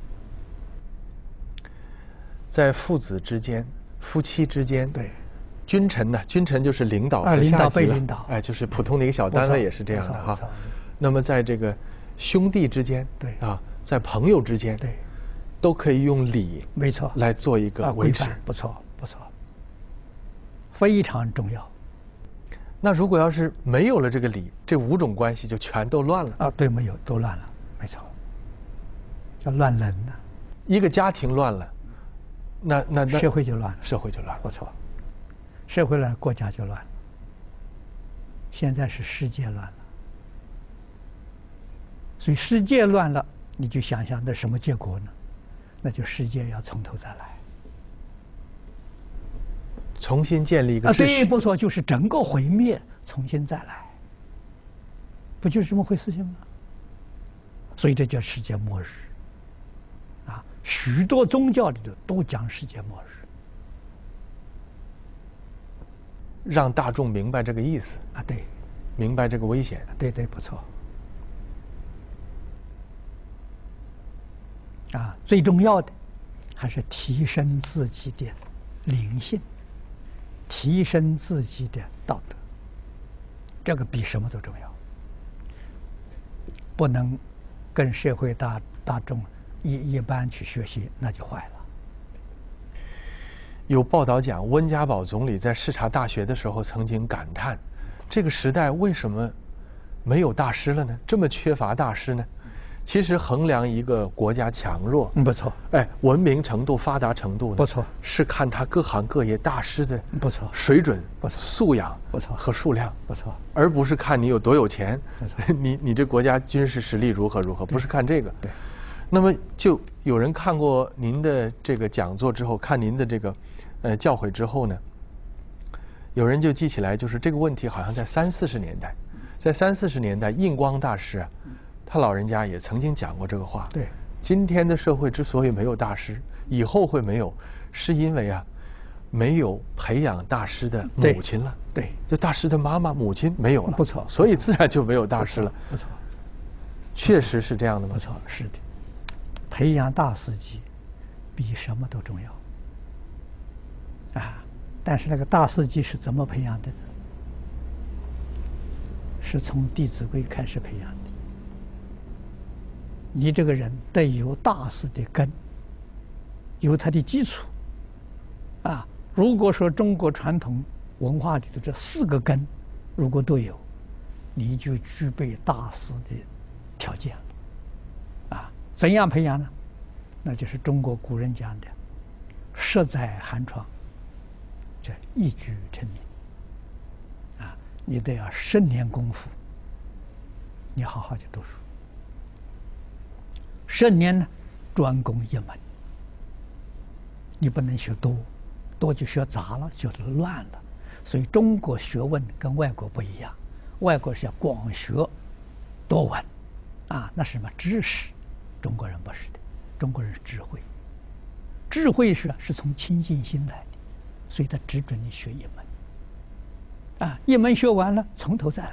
在父子之间、夫妻之间， 对。 君臣呢？君臣就是领导和下级了， 领导被领导， 哎，就是普通的一个小单位也是这样的哈。那么在这个兄弟之间， 对啊，在朋友之间， 对， 都可以用礼， 没错， 来做一个维持， 不错不错，非常重要。 那如果要是没有了这个礼，这五种关系就全都乱了啊！对，没有都乱了，没错，叫乱伦呢。 一个家庭乱了，那那那社会就乱了， 社会就乱了， 不错。社会乱，国家就乱了。现在是世界乱了，所以世界乱了，你就想想那什么结果呢？那就世界要从头再来， 重新建立一个啊， 秩序。 对，不错，就是整个毁灭，重新再来，不就是这么回事情吗？所以这叫世界末日。啊，许多宗教里头都讲世界末日。 让大众明白这个意思啊，对， 明白这个危险， 对对，不错。啊，最重要的还是提升自己的灵性，提升自己的道德，这个比什么都重要。不能跟社会大大众一一般去学习，那就坏了。 有报道讲，温家宝总理在视察大学的时候曾经感叹，这个时代为什么没有大师了呢？这么缺乏大师呢？其实衡量一个国家强弱， 不错， 哎，文明程度、发达程度呢， 不错， 是看他各行各业大师的不错水准、 不错素养、 不错和数量， 不错， 而不是看你有多有钱， 不错你你这国家军事实力如何如何，不是看这个。 对。 那么就有人看过您的这个讲座之后，看您的这个呃教诲之后呢，有人就记起来，就是这个问题好像在三四十年代，在三四十年代，印光大师啊，他老人家也曾经讲过这个话。 对， 今天的社会之所以没有大师，以后会没有，是因为啊，没有培养大师的母亲了。 对， 就大师的妈妈、母亲没有了， 不错， 所以自然就没有大师了。 不错， 确实是这样的吗？ 不错，是的。培养大司机比什么都重要啊！但是那个大司机是怎么培养的？是从《弟子规》开始培养的。你这个人得有大师的根，有他的基础啊。如果说中国传统文化里的这四个根如果都有，你就具备大师的条件啊。怎样培养呢？那就是中国古人讲的“十载寒窗”，这一举成名啊！你得要十年功夫，你好好去读书。十年呢，专攻一门，你不能学多，多就学杂了，就乱了。所以中国学问跟外国不一样，外国是要广学多闻啊，那是什么知识？中国人不是的，中国人是智慧，智慧是是从清净心来的，所以他只准你学一门，啊，一门学完了从头再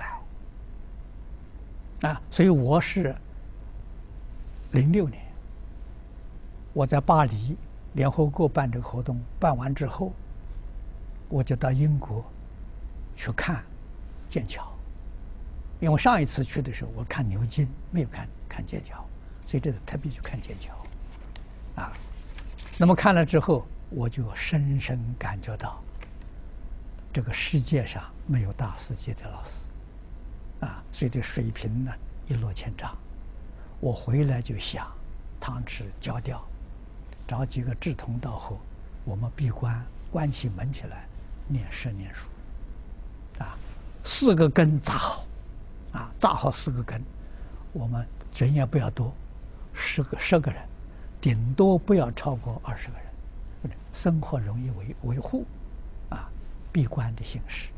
来，啊，所以我是零六年，我在巴黎联合国办这个活动，办完之后，我就到英国去看剑桥，因为上一次去的时候我看牛津，没有看看剑桥。所以这次特别去看剑桥，啊，那么看了之后，我就深深感觉到，这个世界上没有大师级的老师，啊，所以这水平呢一落千丈。我回来就想，汤匙交掉，找几个志同道合，我们闭关关起门起来念十年书，啊，四个根扎好，啊，扎好四个根，我们人也不要多。十个十个人，顶多不要超过二十个人，生活容易维维护，啊，闭关的形式。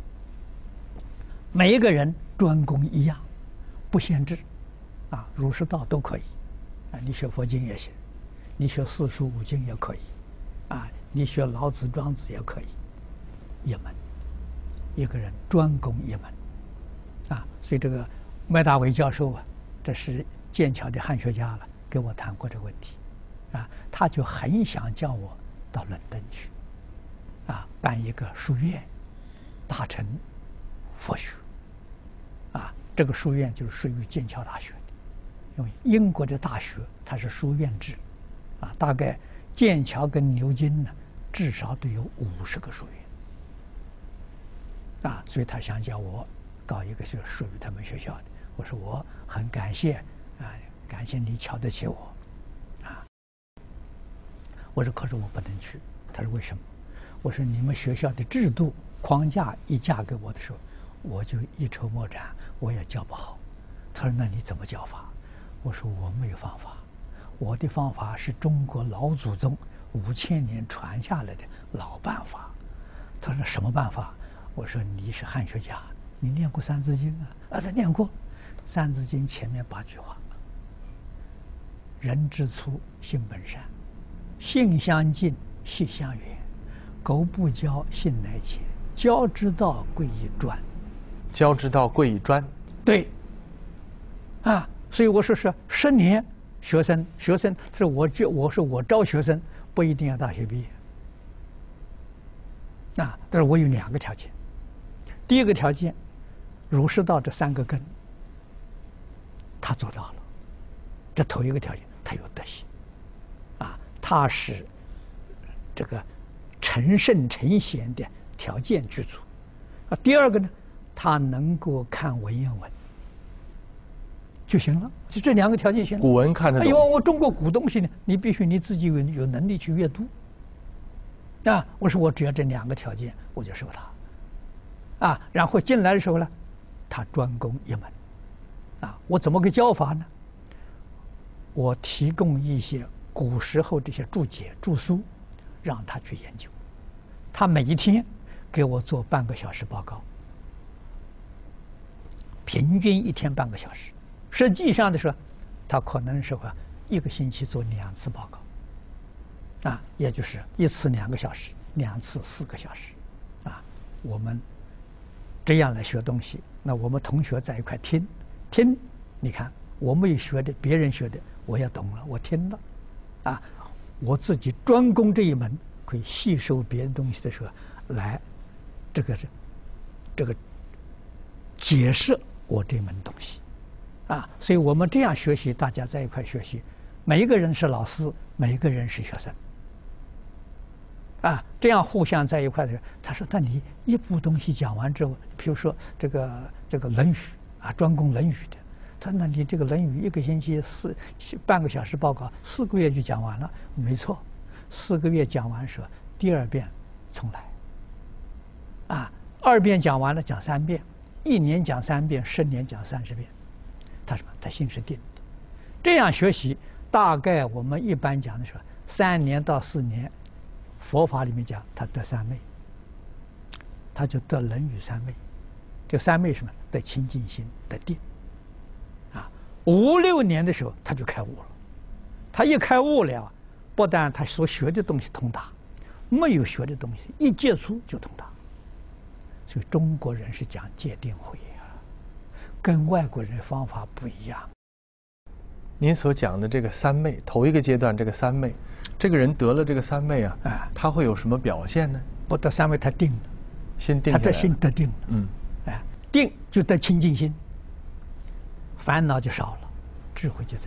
每一个人专攻一样，不限制，啊，儒释道都可以，啊，你学佛经也行，你学四书五经也可以，啊，你学老子庄子也可以，一门，一个人专攻一门，啊，所以这个麦大伟教授啊，这是剑桥的汉学家了，跟我谈过这个问题，啊，他就很想叫我到伦敦去，啊，办一个书院，大成佛学，啊，这个书院就是属于剑桥大学的，因为英国的大学它是书院制，啊，大概剑桥跟牛津呢，至少都有五十个书院，啊，所以他想叫我搞一个是属于他们学校的，我说我很感谢。啊，感谢你瞧得起我，啊！我说可是我不能去。他说为什么？我说你们学校的制度框架一架给我的时候，我就一筹莫展，我也教不好。他说那你怎么教法？我说我没有方法，我的方法是中国老祖宗五千年传下来的老办法。他说什么办法？我说你是汉学家，你念过《三字经》啊？啊，他念过，《三字经》前面八句话。人之初，性本善，性相近，习相远。苟不教，性乃迁。教之道，贵以专。 教之道，贵以专。 对。啊，所以我说是十年学生，学生是我就我说我招学生不一定要大学毕业。啊，但是我有两个条件。第一个条件，儒释道这三个根，他做到了。这头一个条件。他有德行，啊，他是这个成圣成贤的条件具足。啊，第二个呢，他能够看文言文就行了，就这两个条件行了。 古文看得懂。 因为我中国古东西呢，你必须你自己有有能力去阅读。啊，我说我只要这两个条件，我就收他。啊，然后进来的时候呢，他专攻一门。啊，我怎么个教法呢？我提供一些古时候这些注解注疏，让他去研究。他每一天给我做半个小时报告，平均一天半个小时。实际上的时候，他可能是会一个星期做两次报告，啊，也就是一次两个小时，两次四个小时，啊，我们这样来学东西。那我们同学在一块听，听，你看我没有学的，别人学的我也懂了，我听了，啊，我自己专攻这一门，可以吸收别人东西的时候，来，这个是这个解释我这门东西。啊，所以我们这样学习，大家在一块学习，每一个人是老师，每一个人是学生。啊，这样互相在一块的时候，他说：“那你一部东西讲完之后，比如说这个这个《论语》啊，专攻《论语》的，他说那你这个《论语》一个星期四半个小时报告，四个月就讲完了。没错，四个月讲完时候，第二遍重来。啊，二遍讲完了讲三遍，一年讲三遍，十年讲三十遍。”他说：“他心是定的，这样学习，大概我们一般讲的时候，三年到四年，佛法里面讲他得三昧，他就得人语三昧。这三昧什么？得清净心，得定。啊，五六年的时候他就开悟了。他一开悟了，不但他所学的东西通达，没有学的东西一接触就通达。所以中国人是讲戒定慧。”跟外国人方法不一样。 您所讲的这个三昧，头一个阶段这个三昧，这个人得了这个三昧啊， 啊， 他会有什么表现呢？ 不得三昧，他定了， 心定， 他的心得定了， 嗯， 哎，定就得清净心，烦恼就少了，智慧就增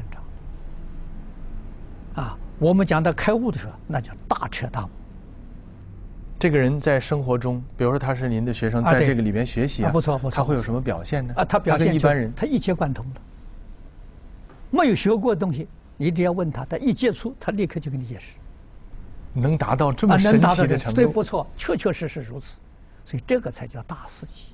长。啊，我们讲到开悟的时候，那叫大彻大悟。 这个人在生活中，比如说他是您的学生， 啊、 在这个里面学习啊， 啊不错不错， 他会有什么表现呢？ 啊，他表现跟一般人， 他一切贯通的，没有学过的东西，你只要问他，他一接触，他立刻就给你解释， 能达到这么神奇的程度， 对，不错，确确实实如此，所以这个才叫大司机。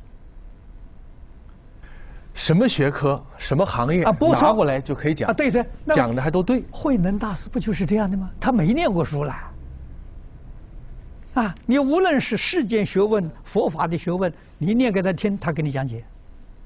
什么学科、什么行业啊，拿过来就可以讲啊，对对， 讲的还都对。 慧能大师不就是这样的吗？他没念过书啦。啊，你无论是世间学问、佛法的学问，你念给他听，他给你讲解。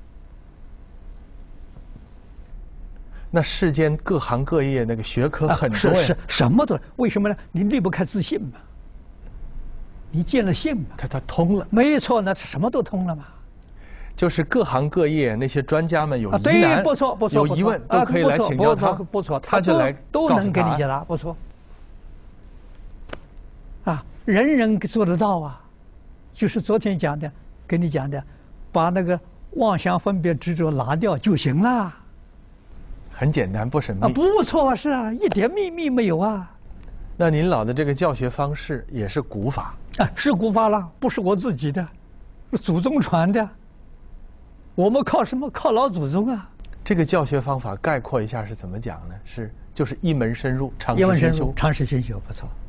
那世间各行各业那个学科很多呀， 啊、是是什么都，为什么呢？你离不开自信嘛，你见了性嘛， 他他通了， 没错，那什么都通了嘛。 就是各行各业那些专家们有疑难， 对，不错不错， 有疑问都可以来请教他， 不错， 他就来都能给你解答，不错。啊，人人做得到啊，就是昨天讲的，跟你讲的，把那个妄想分别执着拿掉就行了。 很简单，不神秘。 啊，不错啊，是啊，一点秘密没有啊。 那您老的这个教学方式也是古法啊，是古法了，不是我自己的，是祖宗传的。我们靠什么？靠老祖宗啊！ 这个教学方法概括一下是怎么讲呢？是就是一门深入，长时熏修， 长时熏修，不错。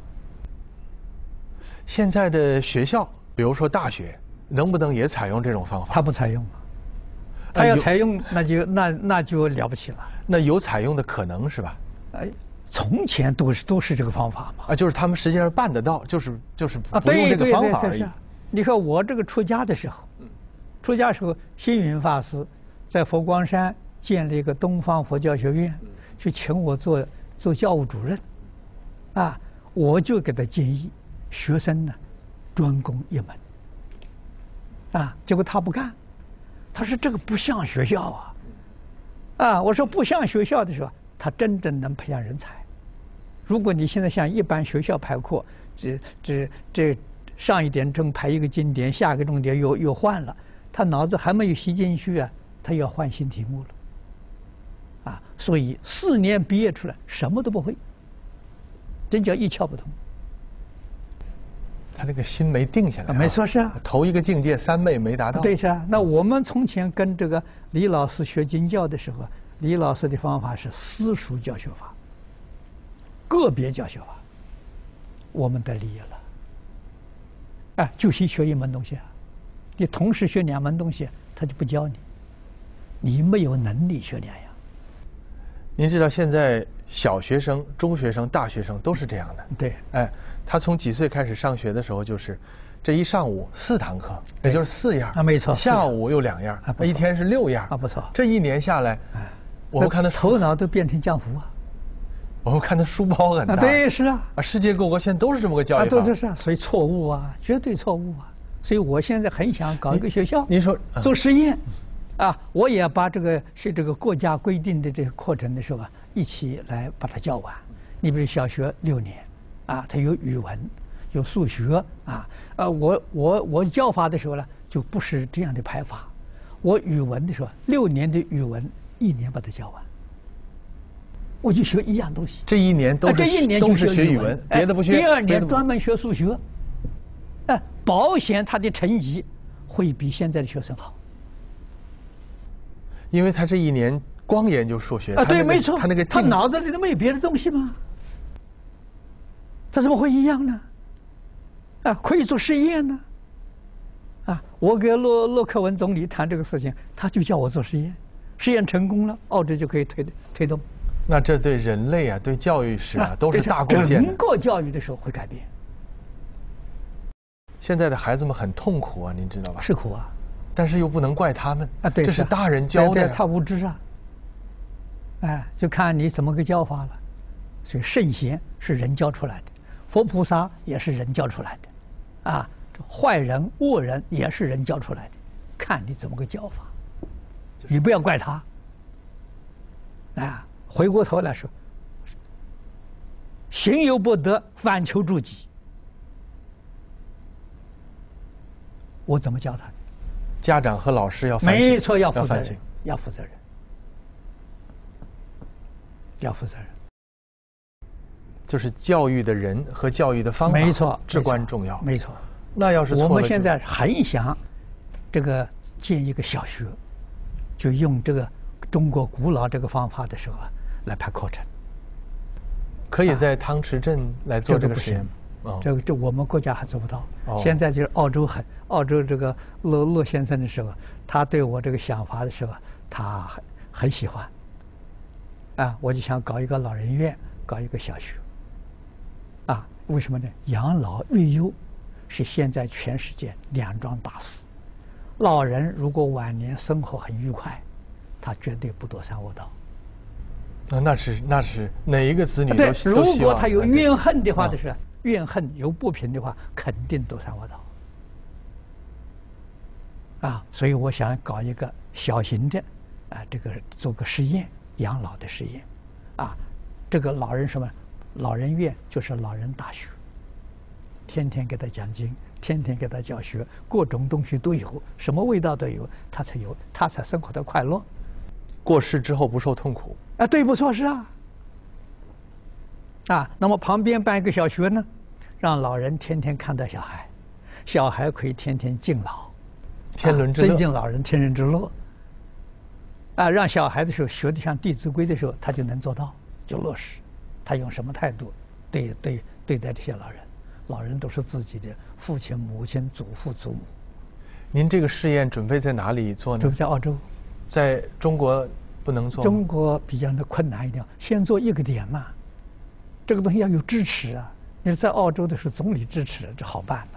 现在的学校，比如说大学，能不能也采用这种方法？ 他不采用，他要采用，那就那那就了不起了。 那有采用的可能是吧？ 哎，从前都是都是这个方法嘛。 啊，就是他们实际上办得到，就是就是不用这个方法而已。 你看我这个出家的时候。出家时候，星云法师在佛光山建了一个东方佛教学院，去请我做做教务主任，啊，我就给他建议，学生呢专攻一门，啊，结果他不干，他说这个不像学校啊，啊，我说不像学校的时候，他真正能培养人才。如果你现在像一般学校排课，这这这上一点钟排一个经典，下一个重点又又换了。他脑子还没有吸进去啊，他要换新题目了，啊，所以四年毕业出来什么都不会，真叫一窍不通。 他这个心没定下来、啊。 没错，是啊。 头一个境界三昧没达到。 对，是啊。那我们从前跟这个李老师学经教的时候，李老师的方法是私塾教学法，个别教学法，我们得利益了。哎，就先学一门东西啊，你同时学两门东西，他就不教你，你没有能力学两样。 您知道现在小学生、中学生、大学生都是这样的。 对， 哎，他从几岁开始上学的时候，就是这一上午四堂课，也就是四样啊，没错。 下午又两样，那一天是六样啊，不错。 这一年下来，我们看他头脑都变成浆糊啊。 我们看他书包很大。 对，是啊。 啊，世界各国现在都是这么个教育法。 都是啊，所以错误啊，绝对错误啊。所以我现在很想搞一个学校， 您说做实验。啊，我也把这个是这个国家规定的这个课程的时候啊，一起来把它教完。你比如小学六年，啊，它有语文，有数学啊，呃，我我我教法的时候呢，就不是这样的排法。我语文的时候，六年的语文一年把它教完，我就学一样东西。 这一年都是、啊、 这一年都就是学语文，别的不学。 第二年专门学数学，哎，保险他的成绩会比现在的学生好。 因为他这一年光研究数学啊，对，没错， 他那个他脑子里都没有别的东西吗？他怎么会一样呢？啊，可以做实验呢。啊，我跟洛洛克文总理谈这个事情，他就叫我做实验，实验成功了，澳洲就可以推推动。 那这对人类啊，对教育史啊，都是大贡献。 整个教育的时候会改变。 现在的孩子们很痛苦啊，您知道吧？ 是苦啊。 但是又不能怪他们啊，对， 这是大人教的， 他无知啊，哎，就看你怎么个教法了。所以圣贤是人教出来的，佛菩萨也是人教出来的，啊，坏人恶人也是人教出来的，看你怎么个教法，你不要怪他。啊，回过头来说，行有不得，反求诸己。我怎么教他？ 家长和老师要反省， 没错，要负责任，要负责任，要负责任。 就是教育的人和教育的方法， 没错， 至关重要。 没错。 那要是错了， 我们现在很想这个建一个小学，就用这个中国古老这个方法的时候啊，来排课程。 可以在汤池镇来做这个实验。 哦、这个这我们国家还做不到。哦、现在就是澳洲很澳洲这个骆骆先生的时候，他对我这个想法的时候，他很很喜欢。啊，我就想搞一个老人院，搞一个小学。啊，为什么呢？养老育幼是现在全世界两桩大事。老人如果晚年生活很愉快，他绝对不躲三恶道。 啊，那是那是哪一个子女都对， 都如果他有怨恨的话， 对就是。怨恨有不平的话，肯定都上我道。啊，所以我想搞一个小型的，啊，这个做个实验，养老的实验，啊，这个老人什么，老人院就是老人大学，天天给他讲经，天天给他教学，各种东西都有，什么味道都有，他才有，他才生活的快乐。 过世之后不受痛苦。 啊，对，不错，是啊。啊，那么旁边办一个小学呢，让老人天天看到小孩，小孩可以天天敬老， 天伦之乐， 尊敬老人，天伦之乐。啊，让小孩的时候学得像《弟子规》的时候，他就能做到，就落实。他用什么态度对对对待这些老人？老人都是自己的父亲、母亲、祖父、祖母。 您这个试验准备在哪里做呢？ 这不在澳洲， 在中国不能做。 中国比较的困难一点，先做一个点嘛。这个东西要有支持啊！你在澳洲的是总理支持，这好办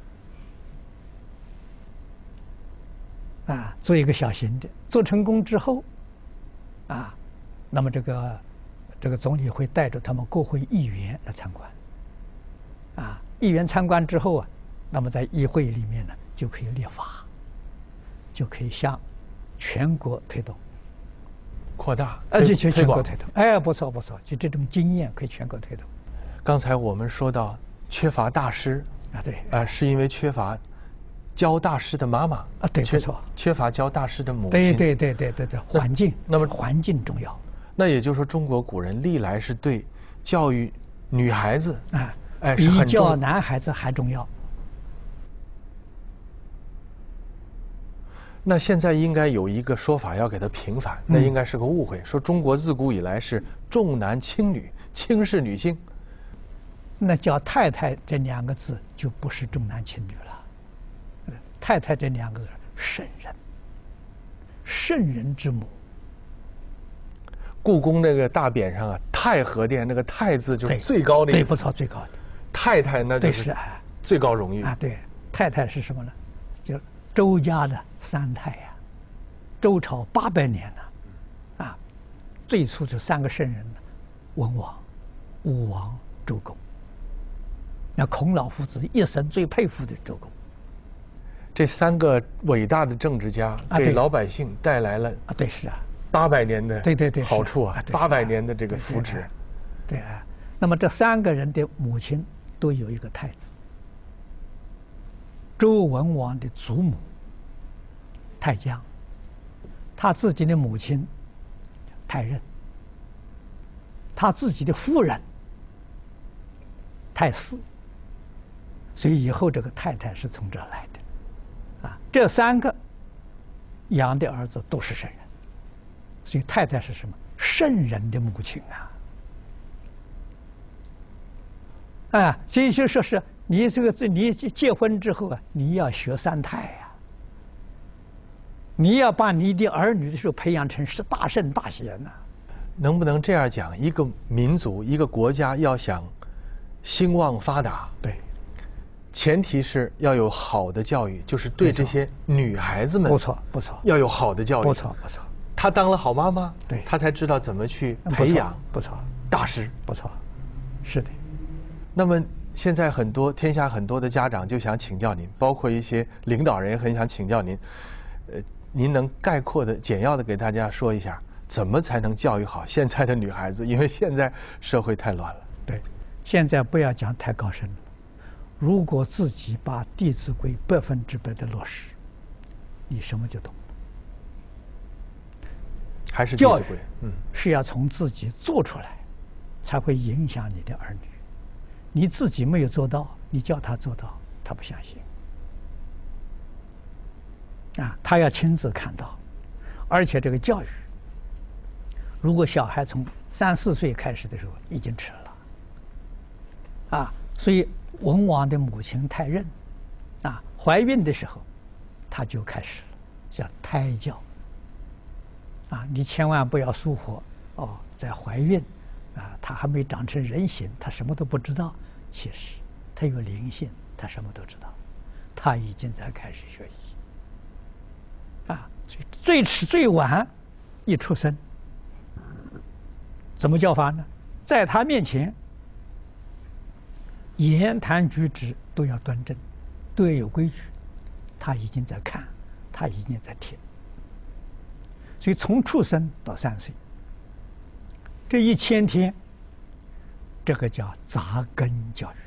的。啊，做一个小型的，做成功之后，啊，那么这个这个总理会带着他们国会议员来参观。啊，议员参观之后啊，那么在议会里面呢，就可以立法，就可以向全国推动。 扩大， 而且全国推动，哎，不错不错，就这种经验可以全国推动。 刚才我们说到缺乏大师啊，对， 啊、呃，是因为缺乏教大师的妈妈啊，对，没错， 缺乏教大师的母亲， 对对对对对对，环境， 那么环境重要。 那也就是说，中国古人历来是对教育女孩子啊， 哎， 比教男孩子还重要那现在应该有一个说法要给它平反，那应该是个误会，说中国自古以来是重男轻女，轻视女性。 那叫太太这两个字就不是重男轻女了。太太这两个字，圣人，圣人之母。 故宫那个大匾上啊，太和殿那个太字就是最高的意思。 对，不错，最高的。 太太那就是最高荣誉啊。对，太太是什么呢？就周家的三太呀，周朝八百年了，啊，最初这三个圣人呢，文王、武王、周公。那孔老夫子一生最佩服的周公。 这三个伟大的政治家给老百姓带来了啊，对，是啊， 八百年的对对对好处啊，八百年的这个福祉。 对啊，那么这三个人的母亲都有一个太字。周文王的祖母太姜，他自己的母亲太任，他自己的夫人太姒，所以以后这个太太是从这儿来的，啊，这三个养的儿子都是圣人，所以太太是什么？圣人的母亲啊！啊，所以就说是你这个是你结婚之后啊，你要学三太呀、啊，你要把你的儿女的时候培养成是大圣大贤呐、啊。 能不能这样讲？一个民族、一个国家要想兴旺发达， 对， 前提是要有好的教育，就是对这些女孩子们， 不错不错， 要有好的教育， 不错不错。 她当了好妈妈， 对， 她才知道怎么去培养， 不错， 大师， 不错，是的。 那么现在很多天下很多的家长就想请教您，包括一些领导人也很想请教您，呃，您能概括的、简要的给大家说一下，怎么才能教育好现在的女孩子？因为现在社会太乱了。 对，现在不要讲太高深了。如果自己把《弟子规》百分之百的落实，你什么就懂了。 还是《弟子规》， 嗯，是要从自己做出来，才会影响你的儿女。你自己没有做到，你叫他做到，他不相信。啊，他要亲自看到，而且这个教育，如果小孩从三四岁开始的时候，已经迟了。啊，所以文王的母亲太任，啊，怀孕的时候，他就开始了，叫胎教。啊，你千万不要疏忽哦，在怀孕，啊，他还没长成人形，他什么都不知道。其实他有灵性，他什么都知道，他已经在开始学习。啊，所以最迟最晚一出生，怎么教法呢？在他面前，言谈举止都要端正，都要有规矩。他已经在看，他已经在听。所以从出生到三岁，这一千天，这个叫扎根教育。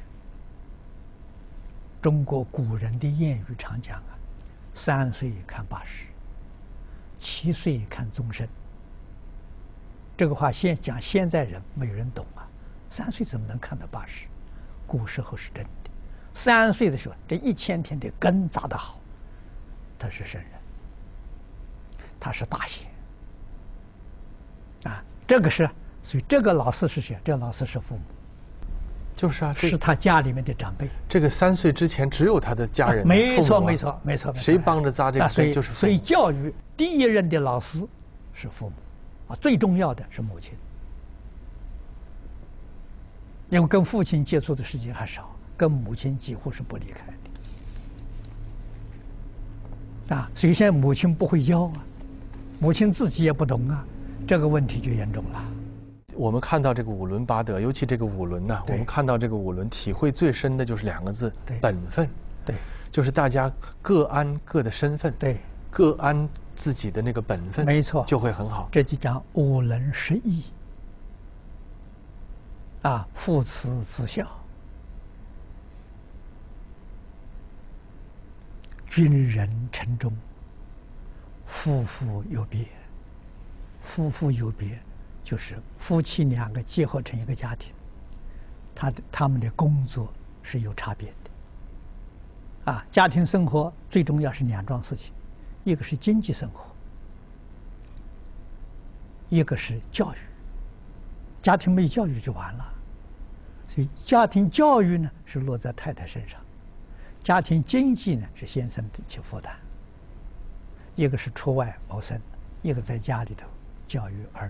中国古人的谚语常讲啊，三岁看八十，七岁看终身。这个话现讲现在人没有人懂啊，三岁怎么能看到八十？古时候是真的，三岁的时候，这一千天的根扎得好，他是圣人。他是大贤啊，这个是，所以这个老师是谁？这个老师是父母， 就是啊， 是他家里面的长辈。 这个三岁之前只有他的家人， 啊、没错、啊、没错没错， 谁帮着扎这个根就是父母。 所以教育第一任的老师是父母啊，最重要的是母亲，因为跟父亲接触的时间还少，跟母亲几乎是不离开的啊，所以现在母亲不会教啊。母亲自己也不懂啊，这个问题就严重了。 我们看到这个五伦八德，尤其这个五伦呢，我们看到这个五伦，体会最深的就是两个字：本分。 对， 就是大家各安各的身份， 对， 各安自己的那个本分， 没错， 就会很好。 这就讲五伦十义啊，父慈子孝，君仁臣忠。夫妇有别，夫妇有别，就是夫妻两个结合成一个家庭，他的他们的工作是有差别的。啊，家庭生活最重要是两桩事情， 一个是经济生活，一个是教育。家庭没教育就完了，所以家庭教育呢是落在太太身上，家庭经济呢是先生去负担。一个是出外谋生，一个在家里头教育儿女。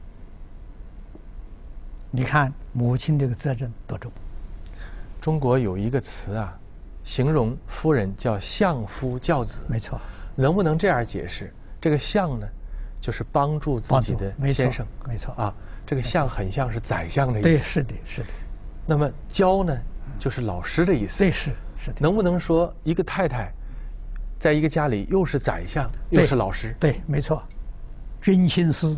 你看母亲这个责任多重。 中国有一个词啊，形容夫人叫相夫教子。 没错。 能不能这样解释？这个相呢，就是帮助自己的先生。 没错。 啊，这个相很像是宰相的意思。 对，是的，是的。 那么教呢，就是老师的意思。 对，是是的。 能不能说一个太太，在一个家里又是宰相又是老师？ 对，没错。军亲师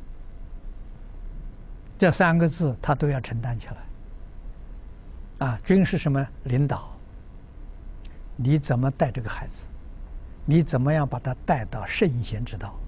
这三个字，他都要承担起来。啊，军是什么？领导。你怎么带这个孩子？你怎么样把他带到圣贤之道？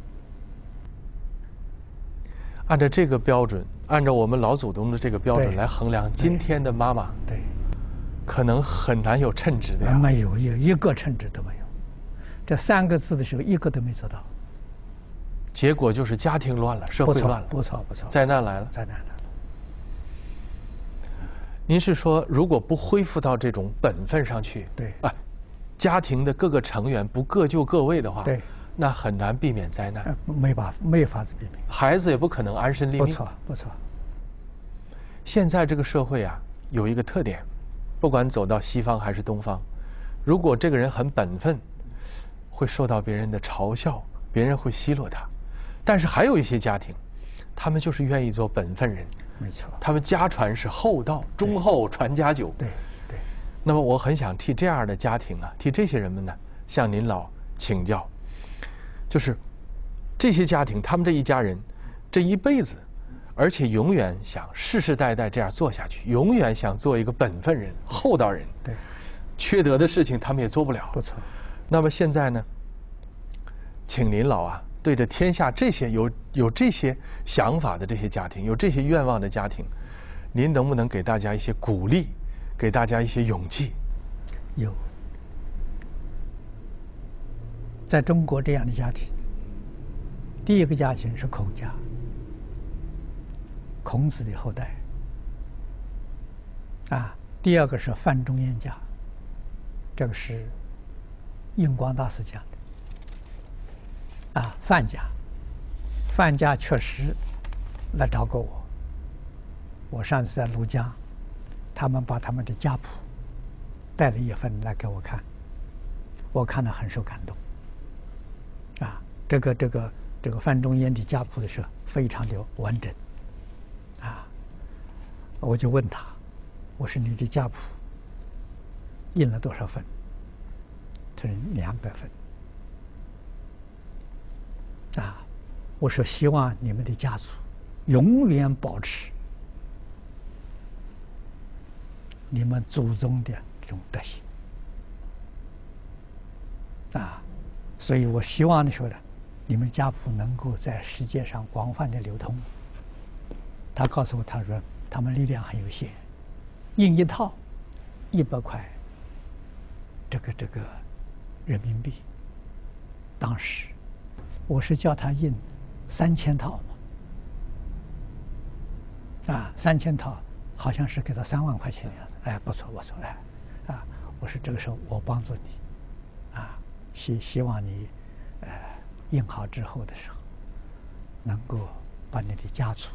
按照这个标准，按照我们老祖宗的这个标准来衡量今天的妈妈， 对， 可能很难有称职的呀。 没有，有一个称职都没有。这三个字的时候，一个都没做到。 结果就是家庭乱了，社会乱了， 不错不错， 灾难来了， 灾难来了。 您是说，如果不恢复到这种本分上去， 对啊，家庭的各个成员不各就各位的话， 对， 那很难避免灾难， 没法没法子避免， 孩子也不可能安身立命。 不错不错。 现在这个社会啊，有一个特点，不管走到西方还是东方，如果这个人很本分，会受到别人的嘲笑，别人会奚落他。但是还有一些家庭，他们就是愿意做本分人。 没错， 他们家传是厚道，忠厚传家久。 对对。 那么我很想替这样的家庭啊，替这些人们呢，向您老请教，就是这些家庭，他们这一家人，这一辈子，而且永远想世世代代这样做下去，永远想做一个本分人、厚道人。 对。 缺德的事情他们也做不了。 不错。 那么现在呢，请您老啊，对着天下这些有有这些想法的这些家庭，有这些愿望的家庭，您能不能给大家一些鼓励，给大家一些勇气？ 有。在中国这样的家庭，第一个家庭是孔家，孔子的后代。啊，第二个是范仲淹家，这个是印光大师讲的。啊，范家，范家确实来找过我。我上次在庐江，他们把他们的家谱带了一份来给我看，我看了很受感动。啊，这个这个这个范仲淹的家谱的时候非常的完整。啊，我就问他，我说你的家谱印了多少份？他说两百份。啊，我说希望你们的家族永远保持你们祖宗的这种德行。啊，所以我希望的说呢，你们家谱能够在世界上广泛的流通。他告诉我，他说他们力量很有限，印一套一百块这个这个人民币。当时我是叫他印三千套嘛，啊，三千套好像是给他三万块钱的样子。哎，不错，我说哎，啊，我说这个时候我帮助你，啊，希希望你，呃，印好之后的时候，能够把你的家族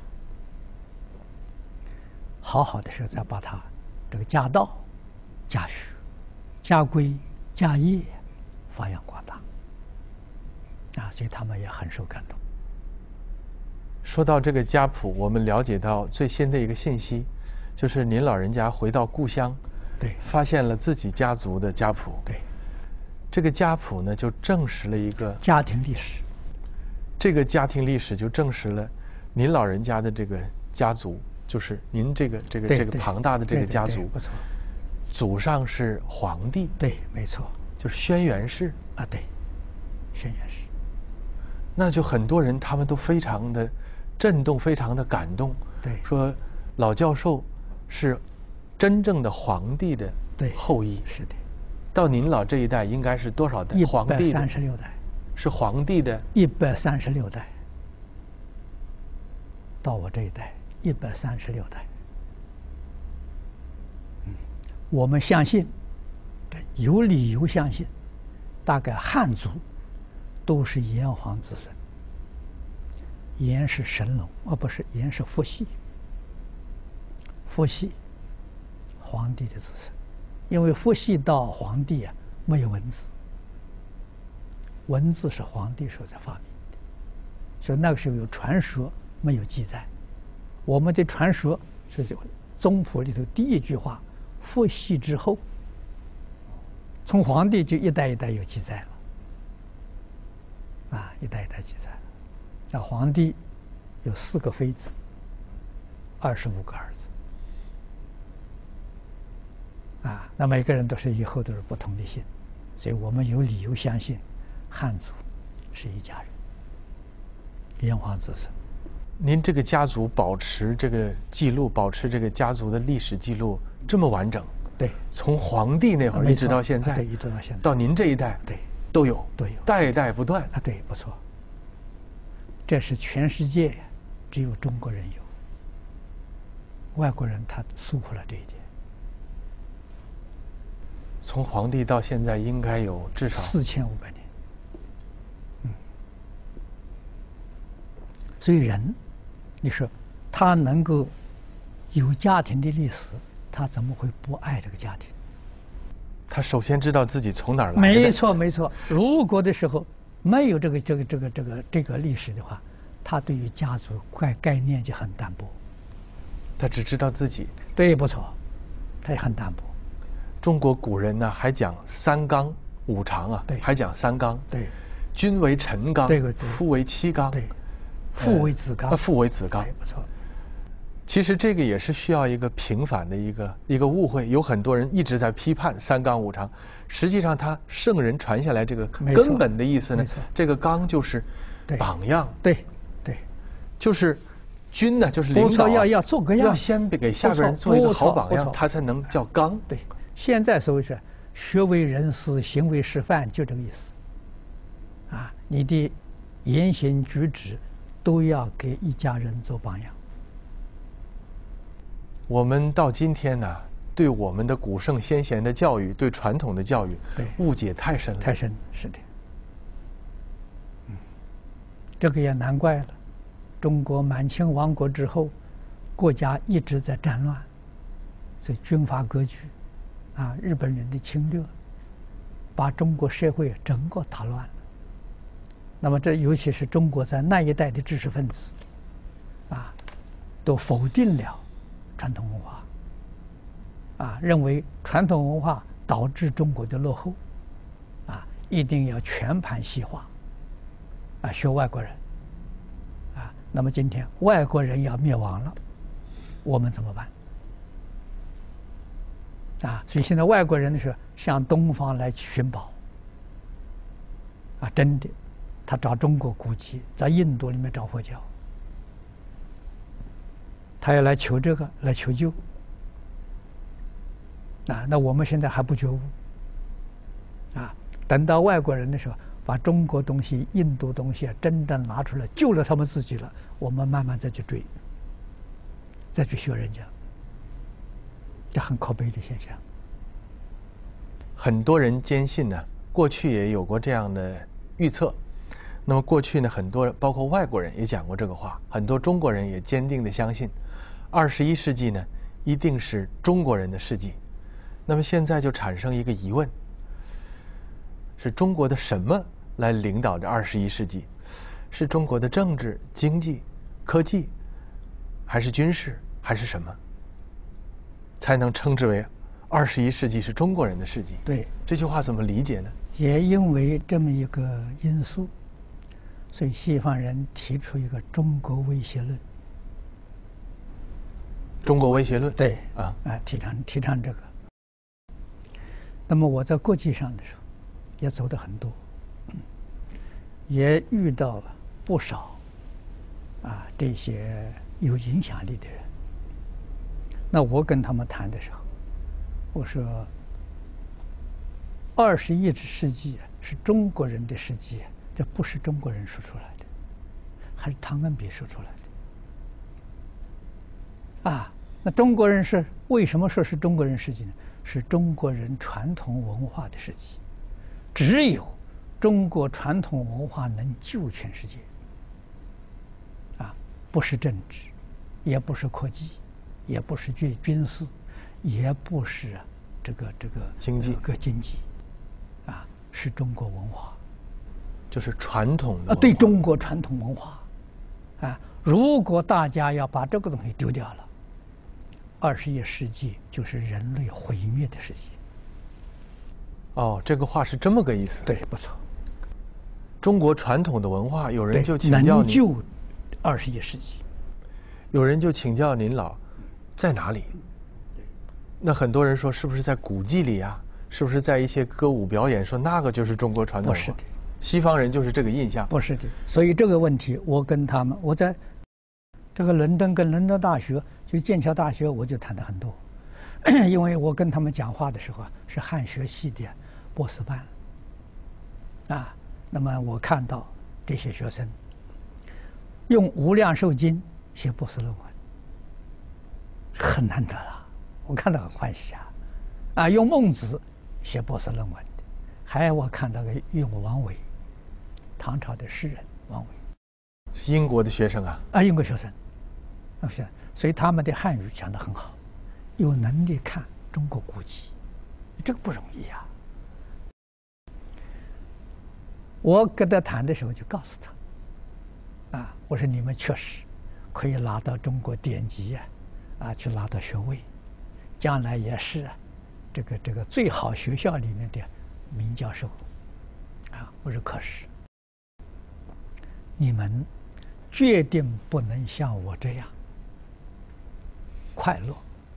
好好的时候再把它这个家道、家学、家规、家业发扬光大。啊，所以他们也很受感动。 说到这个家谱，我们了解到最新的一个信息，就是您老人家回到故乡， 对， 发现了自己家族的家谱。 对， 这个家谱呢，就证实了一个家庭历史。 这个家庭历史就证实了您老人家的这个家族，就是您这个这个这个庞大的这个家族， 不错， 祖上是皇帝。 对，没错， 就是轩辕氏啊，对，轩辕氏。 那就很多人他们都非常的震动，非常的感动。 对， 说老教授是真正的皇帝的后裔。 是的。 到您老这一代应该是多少代？皇帝三十六代。 是皇帝的一百三十六代，到我这一代一百三十六代。嗯，我们相信，有理由相信，大概汉族都是炎黄子孙。炎是神龙，哦，不是，炎是父系。父系，皇帝的子孙，因为父系到皇帝啊没有文字，文字是皇帝时候才发明的，所以那个时候有传说，没有记载。我们的传说是宗谱里头第一句话：父系之后。从皇帝就一代一代有记载了，啊，一代一代记载了。那皇帝有四个妃子，二十五个儿子，啊，那每个人都是以后都是不同的姓，所以我们有理由相信，汉族是一家人，炎黄子孙。 您这个家族保持这个记录，保持这个家族的历史记录这么完整。对，从皇帝那会儿一直到现在， 对，一直到现在， 到您这一代， 对， 都有， 都有， 代代不断啊，对，不错。这是全世界只有中国人有，外国人他疏忽了这一点。 从皇帝到现在，应该有至少四千五百年。嗯，所以人，你说他能够有家庭的历史。他怎么会不爱这个家庭？ 他首先知道自己从哪儿来的。 没错，没错。如果的时候没有这个这个这个这个这个历史的话，他对于家族概概念就很淡薄。 他只知道自己。 对，不错，他也很淡薄。 中国古人呢，还讲三纲五常啊， 对， 还讲三纲。 对， 君为臣纲， 对， 父为妻纲， 对，父为子纲， 呃，父为子纲， 不错。 其实这个也是需要一个平反的一个一个误会，有很多人一直在批判三纲五常，实际上他圣人传下来这个根本的意思呢，这个纲就是榜样， 对对， 就是君呢就是领导， 要要做个样， 要先给下边人做一个好榜样，他才能叫纲。 对，现在所谓是学为人师，行为示范，就这个意思。啊，你的言行举止都要给一家人做榜样。 我们到今天呢，对我们的古圣先贤的教育，对传统的教育， 对误解太深了。 太深，是的。嗯，这个也难怪了。中国满清亡国之后，国家一直在战乱，所以军阀割据，啊，日本人的侵略，把中国社会整个打乱了。那么这尤其是中国在那一代的知识分子，啊，都否定了传统文化，啊，认为传统文化导致中国的落后，啊，一定要全盘西化，啊，学外国人，啊，那么今天外国人要灭亡了，我们怎么办？啊，所以现在外国人是向东方来寻宝，啊，真的，他找中国古籍，在印度里面找佛教。他要来求这个，来求救，啊，那我们现在还不觉悟，啊，等到外国人的时候，把中国东西、印度东西啊，真正拿出来救了他们自己了，我们慢慢再去追，再去学人家，这很可悲的现象。 很多人坚信呢，过去也有过这样的预测。那么过去呢，很多包括外国人也讲过这个话，很多中国人也坚定地相信，二十一世纪呢一定是中国人的世纪。那么现在就产生一个疑问：是中国的什么来领导这二十一世纪？是中国的政治、经济、科技，还是军事，还是什么，才能称之为二十一世纪是中国人的世纪？ 对， 这句话怎么理解呢？ 也因为这么一个因素，所以西方人提出一个中国威胁论。 中国威胁论， 对啊， 啊，提倡提倡这个。那么我在国际上的时候，也走得很多，也遇到不少啊这些有影响力的人。那我跟他们谈的时候，我说，二十一世纪是中国人的世纪， 这不是中国人说出来的，还是汤恩比说出来的。啊，那中国人是为什么说是中国人事迹呢？是中国人传统文化的事迹，只有中国传统文化能救全世界。啊，不是政治，也不是科技，也不是军军事，也不是这个这个经济个经济，啊，是中国文化， 就是传统的啊，对中国传统文化，啊，如果大家要把这个东西丢掉了，二十一世纪就是人类毁灭的世纪。 哦，这个话是这么个意思。 对，不错。 中国传统的文化，有人就请教您， 能救二十一世纪。 有人就请教您老，在哪里？那很多人说，是不是在古迹里啊？是不是在一些歌舞表演？说那个就是中国传统文化？ 不是的， 西方人就是这个印象。 不是的，所以这个问题，我跟他们，我在这个伦敦跟伦敦大学，就剑桥大学，我就谈的很多，因为我跟他们讲话的时候啊，是汉学系的博士班，啊，那么我看到这些学生用《无量寿经》写博士论文，很难得了，我看到很欢喜啊，啊，用孟子写博士论文的，还有我看到个用王维，唐朝的诗人王维。 是英国的学生啊， 啊，英国学生，啊是，所以他们的汉语讲得很好，有能力看中国古籍，这个不容易呀。我跟他谈的时候就告诉他，啊，我说你们确实可以拿到中国典籍啊，啊，去拿到学位，将来也是这个这个最好学校里面的名教授，啊，我说可是你们决定不能像我这样快乐，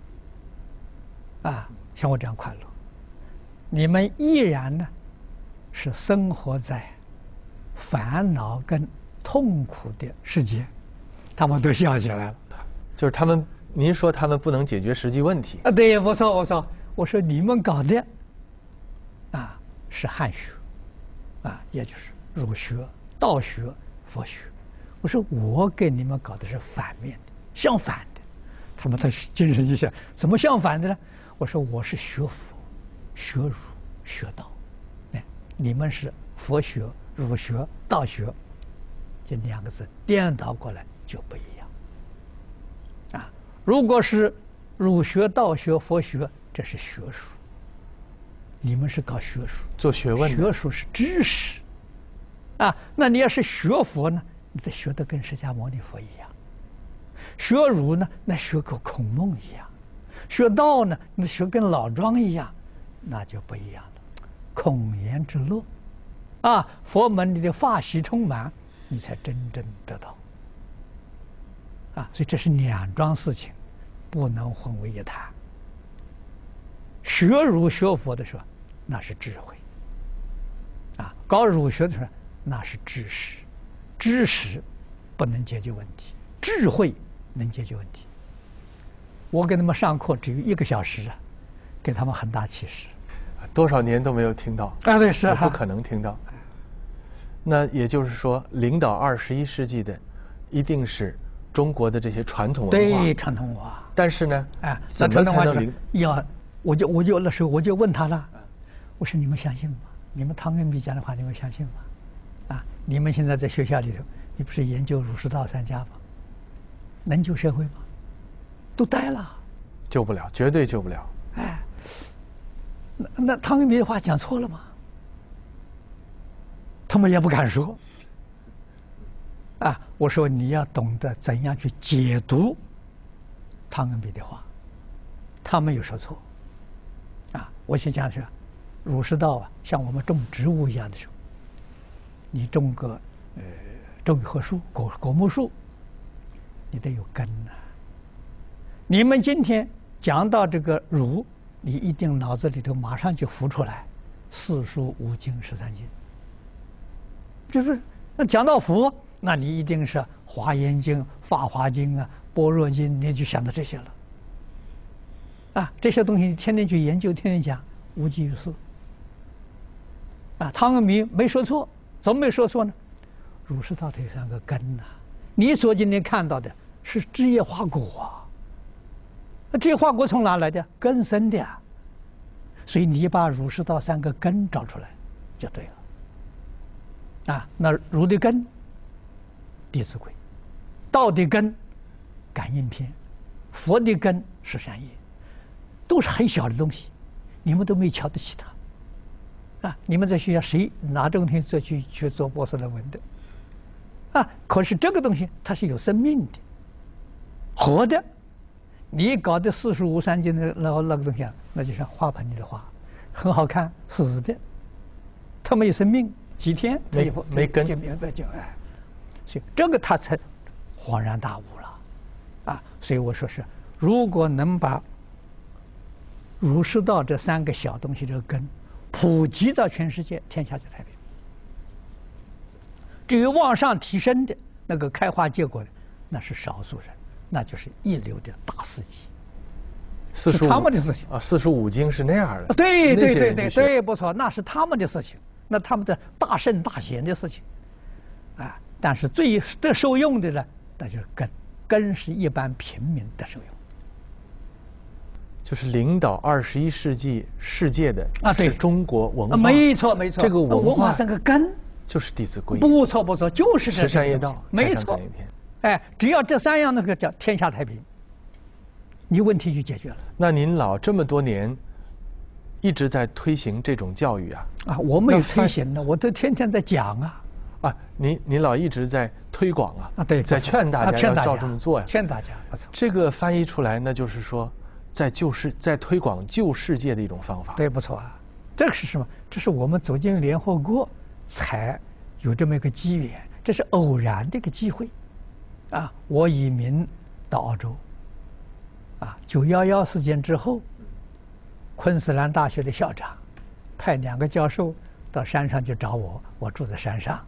啊，像我这样快乐。你们依然呢是生活在烦恼跟痛苦的世界，他们都笑起来了。 就是他们，您说他们不能解决实际问题啊？对，我说我说我说你们搞的啊是汉学，啊，也就是儒学、道学、佛学。我说我给你们搞的是反面的，相反的。他们的精神就想怎么相反的呢？我说我是学佛、学儒、学道，哎，你们是佛学、儒学、道学，这两个字颠倒过来就不一样。啊，如果是儒学、道学、佛学，这是学术，你们是搞学术， 做学问的， 学术是知识。啊，那你要是学佛呢？你得学得跟释迦牟尼佛一样，学儒呢，那学跟孔孟一样，学道呢，那学跟老庄一样，那就不一样了。孔颜之乐，啊，佛门里的法喜充满，你才真正得到。啊，所以这是两桩事情，不能混为一谈。学儒学佛的时候，那是智慧；啊，搞儒学的时候，那是知识。知识不能解决问题，智慧能解决问题。我给他们上课只有一个小时啊，给他们很大启示。 多少年都没有听到啊？对，是不可能听到。那也就是说，领导二十一世纪的，一定是中国的这些传统文化。 对，传统文化。 但是呢， 哎， 怎么才能领？ 要，我就我就那时候我就问他了，我说你们相信吗？你们汤恩比讲的话，你们相信吗？啊，你们现在在学校里头，你不是研究儒释道三家吗？能救社会吗？都呆了， 救不了，绝对救不了。 哎，那那汤恩比的话讲错了吗？他们也不敢说。啊，我说你要懂得怎样去解读汤恩比的话，他没有说错。啊，我先讲是，儒释道啊，像我们种植物一样的时候。你种个呃种一棵树，果果木树，你得有根呐、啊。你们今天讲到这个儒，你一定脑子里头马上就浮出来四书五经十三经，就是那讲到佛，那你一定是华严经、法华经啊、般若经，你就想到这些了。啊，这些东西你天天去研究，天天讲，无济于事。啊，汤恩比没说错。 怎么没说错呢？儒释道它有三个根呐、啊。你所今天看到的是枝叶花果啊，那枝叶花果从哪来的？根生的啊。所以你把儒释道三个根找出来，就对了。啊，那儒的根，《弟子规》；道的根，《感应篇》；佛的根，《十善业》，都是很小的东西，你们都没瞧得起它。啊，你们在学校谁拿这个东西做去去做博士论文的？啊，可是这个东西它是有生命的，活的。你搞的四书五三经的那那个东西啊，那就像花盆里的花，很好看，死的，它没有生命，几天没没根就明白就哎，所以这个他才恍然大悟了，啊，所以我说是，如果能把儒释道这三个小东西这个根普及到全世界，天下就太平。至于往上提升的那个开花结果的，那是少数人，那就是一流的大司机。 四书他们的事情啊，四书五经是那样的。 对对对对对，不错，那是他们的事情，那他们的大圣大贤的事情，啊，但是最得受用的呢，那就是根，根是一般平民的受用。 就是领导二十一世纪世界的啊，对， 是中国文化， 没错没错， 这个文化是个根， 就是《弟子规》， 不错不错，就是十善业道， 没错。哎，只要这三样那个叫天下太平，你问题就解决了。 那您老这么多年一直在推行这种教育啊？ 啊，我没有推行呢，我都天天在讲啊。 啊，您您老一直在推广啊？ 啊，对， 在劝大家要照这么做呀。 劝大家，不错。 这个翻译出来，那就是说。在救世，在推广救世界的一种方法。 对，不错啊。这个是什么？这是我们走进联合国才有这么一个机缘，这是偶然的一个机会。啊，我移民到澳洲。啊，九幺幺事件之后，昆士兰大学的校长派两个教授到山上去找我，我住在山上。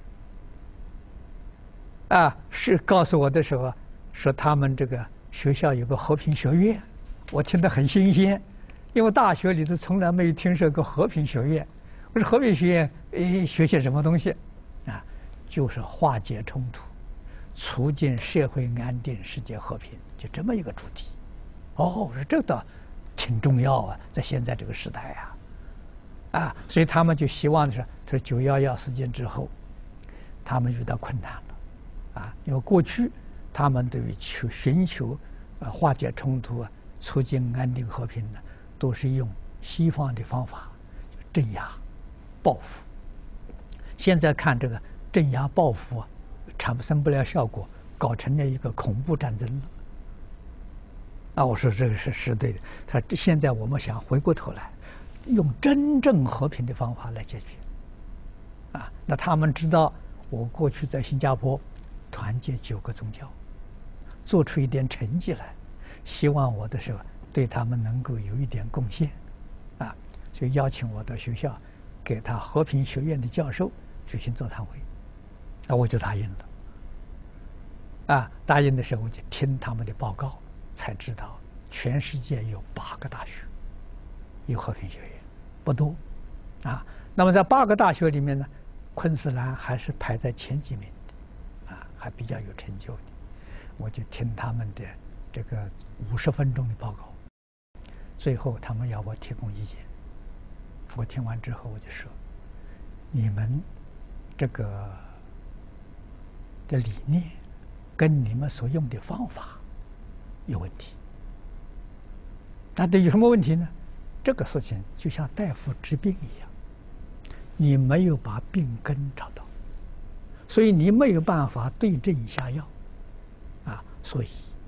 啊，是告诉我的时候说他们这个学校有个和平学院。我听得很新鲜，因为大学里头从来没有听说过和平学院。我说和平学院，诶，学些什么东西？啊，就是化解冲突，促进社会安定、世界和平，就这么一个主题。哦，我说这倒挺重要啊，在现在这个时代啊，啊，所以他们就希望的是，他说九幺幺事件之后，他们遇到困难了，啊，因为过去他们对于求寻求啊化解冲突啊。促进安定和平呢，都是用西方的方法，镇压、报复。现在看这个镇压报复啊，产生不了效果，搞成了一个恐怖战争了。啊，我说这个是是对的。他说现在我们想回过头来，用真正和平的方法来解决。啊，那他们知道我过去在新加坡团结九个宗教，做出一点成绩来。希望我的时候对他们能够有一点贡献，啊，所以邀请我到学校，给他和平学院的教授举行座谈会，啊，我就答应了。啊，答应的时候我就听他们的报告，才知道全世界有八个大学有和平学院，不多，啊，那么在八个大学里面呢，昆士兰还是排在前几名的，啊，还比较有成就的，我就听他们的。这个五十分钟的报告，最后他们要我提供意见。我听完之后我就说：“你们这个的理念跟你们所用的方法有问题。那这有什么问题呢？这个事情就像大夫治病一样，你没有把病根找到，所以你没有办法对症下药啊，所以。”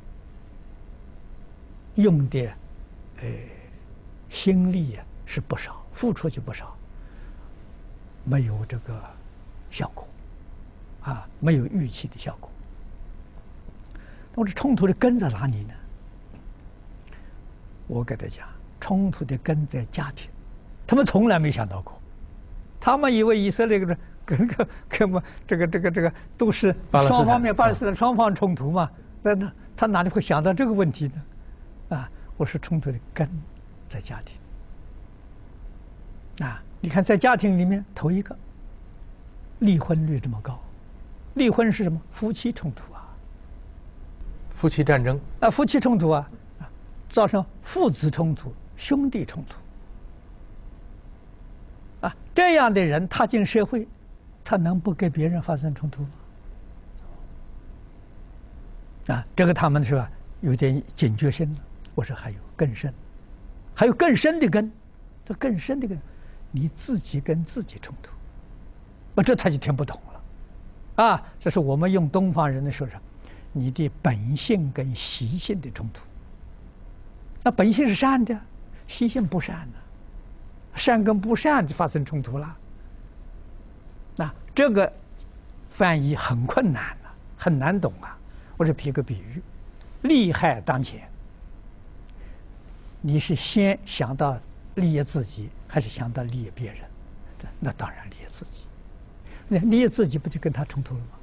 用的，呃，心力啊是不少，付出去不少，没有这个效果，啊，没有预期的效果。那么这冲突的根在哪里呢？我给他讲，冲突的根在家庭，他们从来没想到过，他们以为以色列跟跟跟跟么这个这个这个都是双方面巴勒斯坦双方冲突嘛，那那他哪里会想到这个问题呢？啊，我说冲突的根在家庭。啊，你看在家庭里面，头一个离婚率这么高。离婚是什么？夫妻冲突啊， 夫妻战争啊，夫妻冲突啊，造成父子冲突、兄弟冲突。啊，这样的人他进社会，他能不跟别人发生冲突吗？啊，这个他们是吧，有点警觉性了。我说还有更深，还有更深的根，这更深的根，你自己跟自己冲突，啊，这他就听不懂了。啊，这是我们用东方人的说法，你的本性跟习性的冲突。那本性是善的，习性不善呢，善跟不善就发生冲突了。那这个翻译很困难了，很难懂啊。我是比个比喻，利害当前，你是先想到利益自己，还是想到利益别人？那当然利益自己。那利益自己不就跟他冲突了吗？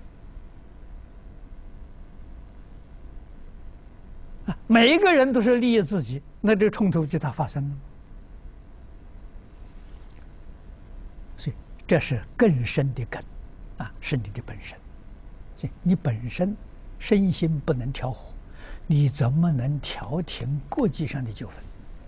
啊，每一个人都是利益自己，那这个冲突就它发生了。所以这是更深的根，啊，是你的本身。所以你本身身心不能调和，你怎么能调停国际上的纠纷？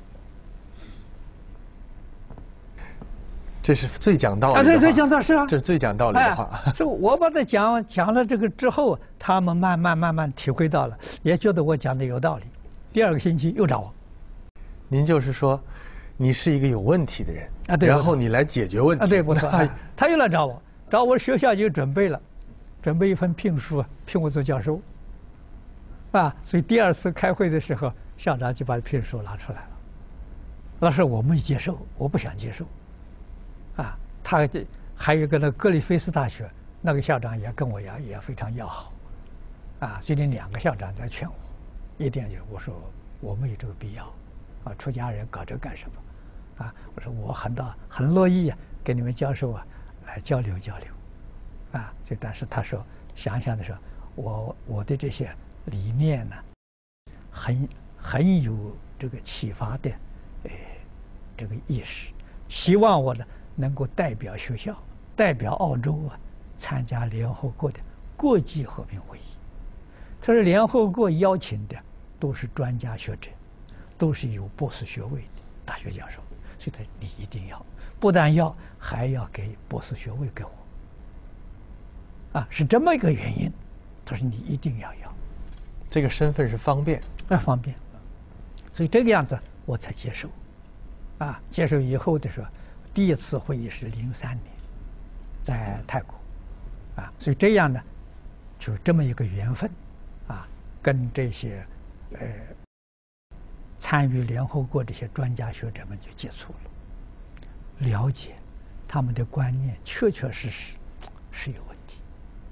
这是最讲道理的话。 啊，对，最讲道理是啊， 这是最讲道理的话。 哎，是我把它讲讲了这个之后，他们慢慢慢慢体会到了，也觉得我讲的有道理。第二个星期又找我。 您就是说，你是一个有问题的人啊，对， 然后你来解决问题。 啊，对，不错。哎，他又来找我，找我学校就准备了，准备一份聘书，聘我做教授。啊，所以第二次开会的时候，校长就把聘书拿出来了。老师，我没接受，我不想接受。啊，他还有一个那格里菲斯大学那个校长也跟我也也非常要好，啊，最近两个校长在劝我，一定就是我说我没有这个必要，啊，出家人搞这干什么？啊，我说我很大很乐意啊，跟你们教授啊来交流交流，啊，所以但是他说想想的时候，我我的这些理念呢，很很有这个启发的，呃，这个意识，希望我呢。能够代表学校、代表澳洲啊，参加联合国的国际和平会议。他说，联合国邀请的都是专家学者，都是有博士学位的大学教授，所以他你一定要，不但要，还要给博士学位给我。啊，是这么一个原因。他说你一定要要， 这个身份是方便， 啊，方便。所以这个样子我才接受。啊，接受以后的时候。第一次会议是零三年，在泰国，啊，所以这样呢，就这么一个缘分，啊，跟这些呃参与联合国这些专家学者们就接触了，了解他们的观念确确实实是有问题，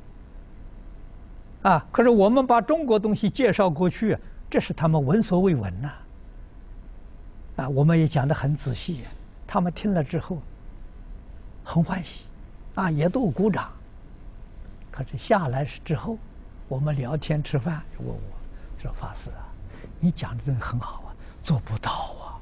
啊，可是我们把中国东西介绍过去，这是他们闻所未闻呐，啊，我们也讲得很仔细。他们听了之后很欢喜，啊，也都鼓掌。可是下来之后，我们聊天吃饭，问我说：“法师啊，你讲的真的很好啊，做不到啊！”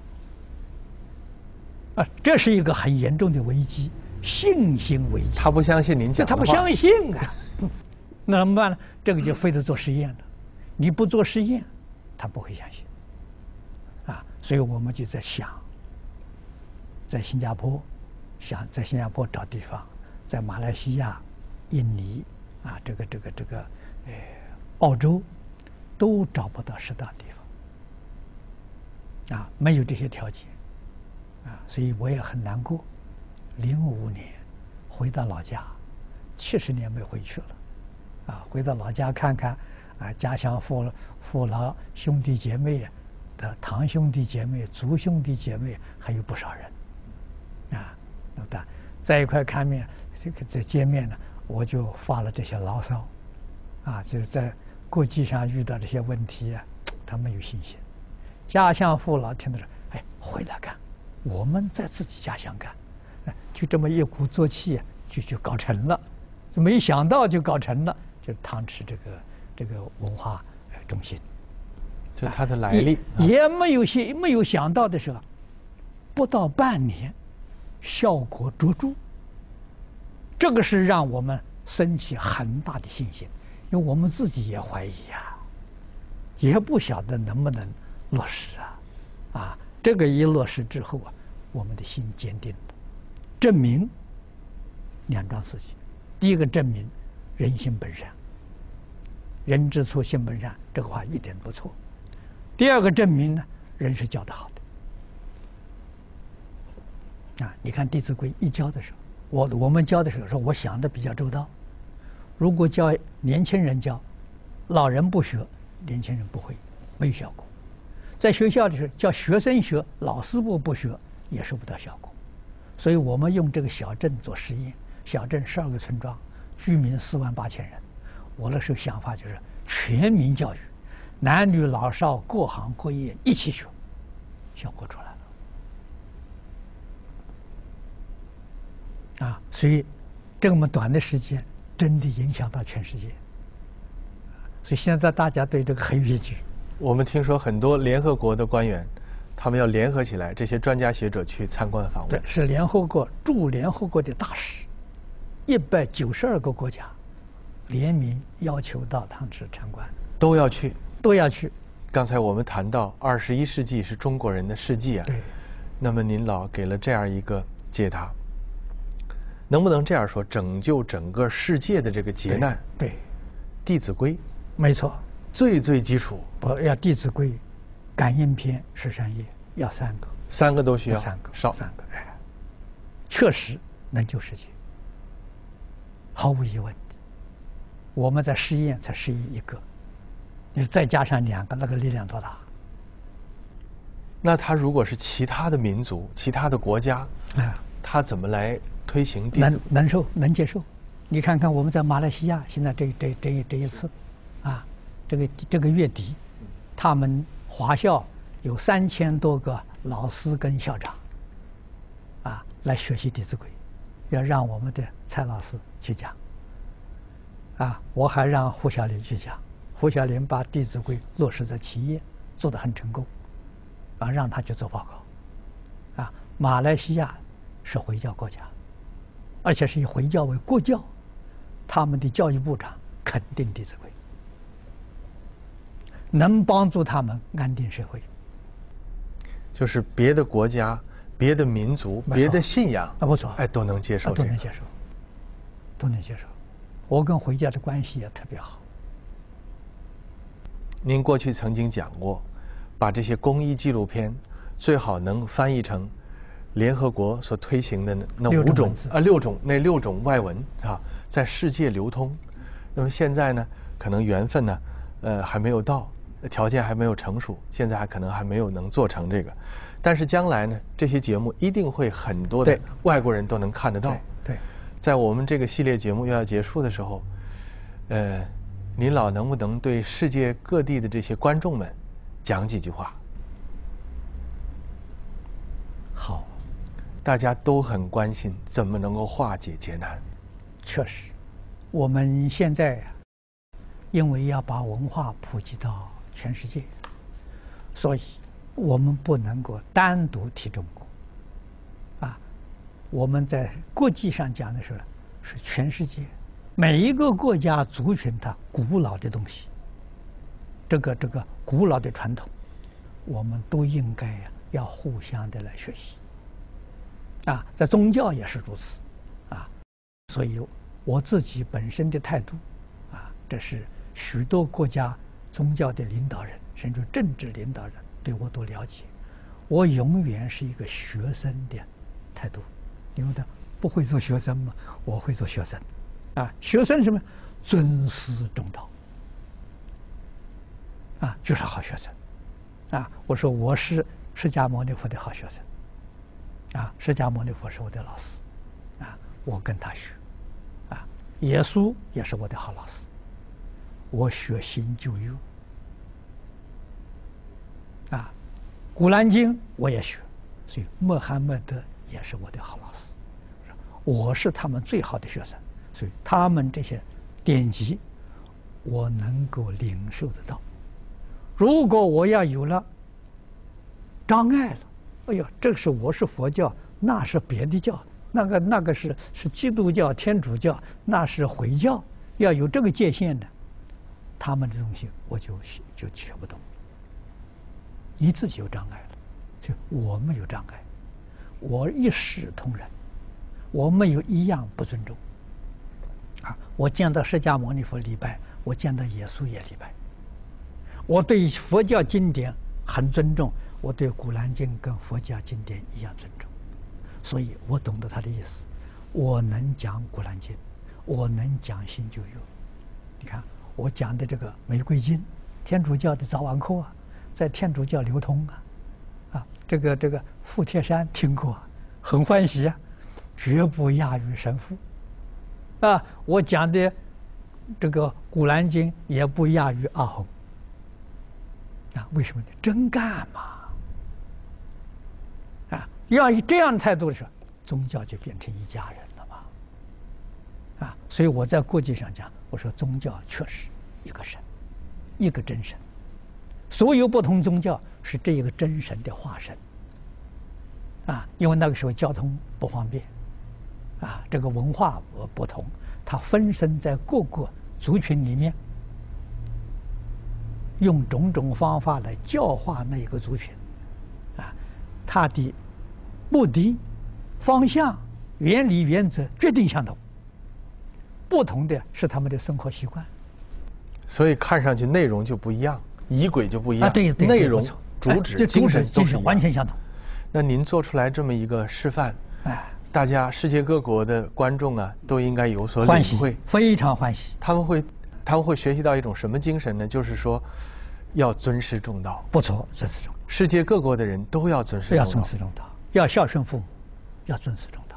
啊，这是一个很严重的危机，信心危机。 他不相信您讲的话， 他不相信啊，那怎么办呢？这个就非得做实验了。你不做实验，他不会相信。啊，所以我们就在想。在新加坡，想在新加坡找地方，在马来西亚、印尼啊，这个这个这个，呃，澳洲，都找不到适当地方，啊，没有这些条件，啊，所以我也很难过。零五年回到老家，七十年没回去了，啊，回到老家看看，啊，家乡父父老兄弟姐妹的堂兄弟姐妹、族兄弟姐妹还有不少人。啊，那么的在一块看面，这个在见面呢，我就发了这些牢骚，啊，就是在国际上遇到这些问题啊，他没有信心。家乡父老听到说，哎，回来干，我们在自己家乡干，就这么一鼓作气，就就搞成了。没想到就搞成了，就是汤池这个这个文化中心， 这是它的来历。 也, 也没有想没有想到的时候，不到半年。效果卓著， 这个是让我们升起很大的信心，因为我们自己也怀疑呀、啊，也不晓得能不能落实啊，啊，这个一落实之后啊，我们的心坚定了，证明两桩事情。第一个证明人性本善，人之初性本善，这个话一点不错。第二个证明呢，人是教得好的。啊，你看《弟子规》一教的时候，我我们教的时候说，我想的比较周到。如果教年轻人教，老人不学，年轻人不会，没有效果。在学校的时候叫学生学，老师不不学，也收不到效果。所以我们用这个小镇做实验，小镇十二个村庄，居民四万八千人。我那时候想法就是全民教育，男女老少各行各业一起学，效果出来了。啊，所以这么短的时间，真的影响到全世界。所以现在大家对这个很畏惧。 我们听说很多联合国的官员，他们要联合起来，这些专家学者去参观访问。 对，是联合国驻联合国的大使，一百九十二个国家联名要求到汤池参观， 都要去， 都要去。 刚才我们谈到二十一世纪是中国人的世纪啊， 对。 那么您老给了这样一个解答，能不能这样说，拯救整个世界的这个劫难？ 对，《 弟子规》 没错， 最最基础。 不要《弟子规》、感应篇、十三页，要三个， 三个都需要， 三个少三个，哎，确实能救世界，毫无疑问。我们在试验才试验一个，你再加上两个，那个力量多大？ 那他如果是其他的民族、其他的国家， 啊， 他怎么来推行弟子？ 能能受能接受？你看看我们在马来西亚，现在这这这这一次，啊，这个这个月底，他们华校有三千多个老师跟校长，啊，来学习《弟子规》，要让我们的蔡老师去讲。啊，我还让胡小林去讲，胡小林把《弟子规》落实在企业，做得很成功，啊，让他去做报告。啊，马来西亚是回教国家，而且是以回教为国教，他们的教育部长肯定《弟子规》，能帮助他们安定社会。 就是别的国家、别的民族、别的信仰啊，不错， 哎，都能接受、 啊，都能接受，都能接受。我跟回教的关系也特别好。 您过去曾经讲过，把这些公益纪录片最好能翻译成联合国所推行的那五种啊六种那六种外文啊，在世界流通。那么现在呢，可能缘分呢，呃还没有到，条件还没有成熟，现在还可能还没有能做成这个。但是将来呢，这些节目一定会很多的外国人都能看得到。 对。对， 在我们这个系列节目又要结束的时候，呃，您老能不能对世界各地的这些观众们讲几句话？ 好， 大家都很关心怎么能够化解劫难。 确实，我们现在因为要把文化普及到全世界，所以我们不能够单独提中国。我们在国际上讲的时候，是全世界每一个国家族群它古老的东西，这个这个古老的传统，我们都应该呀要互相的来学习。啊，在宗教也是如此，啊，所以我自己本身的态度，啊，这是许多国家宗教的领导人，甚至政治领导人对我都了解，我永远是一个学生的态度。因为他不会做学生嘛，我会做学生，啊，学生什么？尊师重道，啊，就是好学生，啊，我说我是释迦牟尼佛的好学生，啊，释迦牟尼佛是我的老师，啊，我跟他学，啊，耶稣也是我的好老师，我学新旧约，啊，古兰经我也学，所以穆罕默德也是我的好老师。我是他们最好的学生，所以他们这些典籍，我能够领受得到。如果我要有了障碍了，哎呦，这是我是佛教，那是别的教， 那个那个是是基督教、天主教，那是回教，要有这个界限的，他们的东西我就就学不懂。你自己有障碍了，就我没有障碍，我一视同仁，我没有一样不尊重。啊，我见到释迦牟尼佛礼拜，我见到耶稣也礼拜。我对佛教经典很尊重，我对《古兰经》跟佛教经典一样尊重，所以我懂得他的意思。我能讲《古兰经》，我能讲新旧约。你看我讲的这个《玫瑰经》，天主教的早晚课啊，在天主教流通啊，啊，这个这个富贴山听过，很欢喜啊，绝不亚于神父。啊，我讲的这个《古兰经》也不亚于阿訇。啊，为什么呢？真干嘛？啊，要以这样的态度的时候，宗教就变成一家人了嘛。啊，所以我在国际上讲，我说宗教确实一个神，一个真神，所有不同宗教是这一个真神的化身。啊，因为那个时候交通不方便，啊，这个文化不同，它分身在各个族群里面。用种种方法来教化那一个族群，啊，他的目的、方向、原理、原则决定相同，不同的是他们的生活习惯。 所以看上去内容就不一样，仪轨就不一样。 啊，对对， 内容、主旨、精神都是完全相同。 那您做出来这么一个示范， 哎， 大家世界各国的观众啊，都应该有所欢喜， 领会， 非常欢喜。 他们会。他们会学习到一种什么精神呢？就是说，要尊师重道。 不错，尊师重道。 世界各国的人都要尊师重道。 要尊师重道，要孝顺父母，要尊师重道。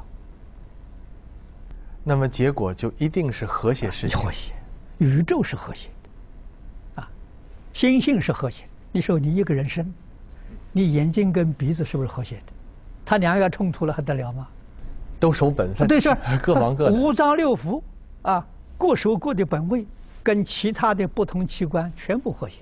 那么结果就一定是和谐世界。 和谐，宇宙是和谐的，啊，心性是和谐。你说你一个人生，你眼睛跟鼻子是不是和谐的？他两个要冲突了还得了吗？ 都守本分。 对，是各忙各的。 五脏六腑啊，各守各的本位。跟其他的不同器官全部和谐，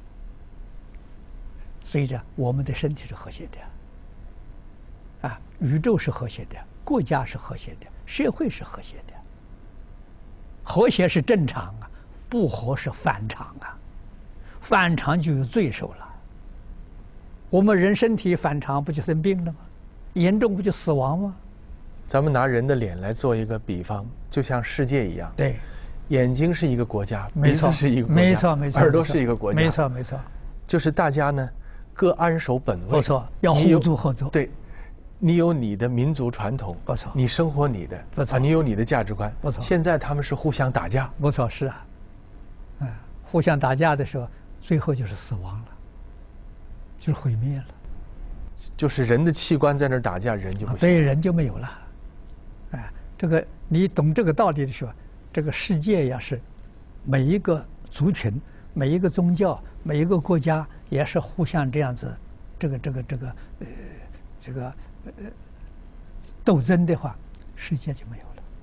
所以这我们的身体是和谐的，啊，宇宙是和谐的，国家是和谐的，社会是和谐的。和谐是正常啊，不和是反常啊，反常就有罪受了。我们人身体反常，不就生病了吗？严重不就死亡吗？ 咱们拿人的脸来做一个比方，就像世界一样。 对。 眼睛是一个国家，鼻子是一个国家， 没错没错， 耳朵是一个国家， 没错没错。 就是大家呢，各安守本位， 不错，要互助合作。 对，你有你的民族传统， 不错， 你生活你的， 不错， 你有你的价值观， 不错。 现在他们是互相打架， 不错，是啊，嗯，互相打架的时候，最后就是死亡了，就是毁灭了。 就是人的器官在那儿打架，人就不行， 对，人就没有了。哎，这个你懂这个道理的时候，这个世界呀是。每一个族群、每一个宗教、每一个国家也是互相这样子，这个、这个、这个，呃，这个呃斗争的话，世界就没有了，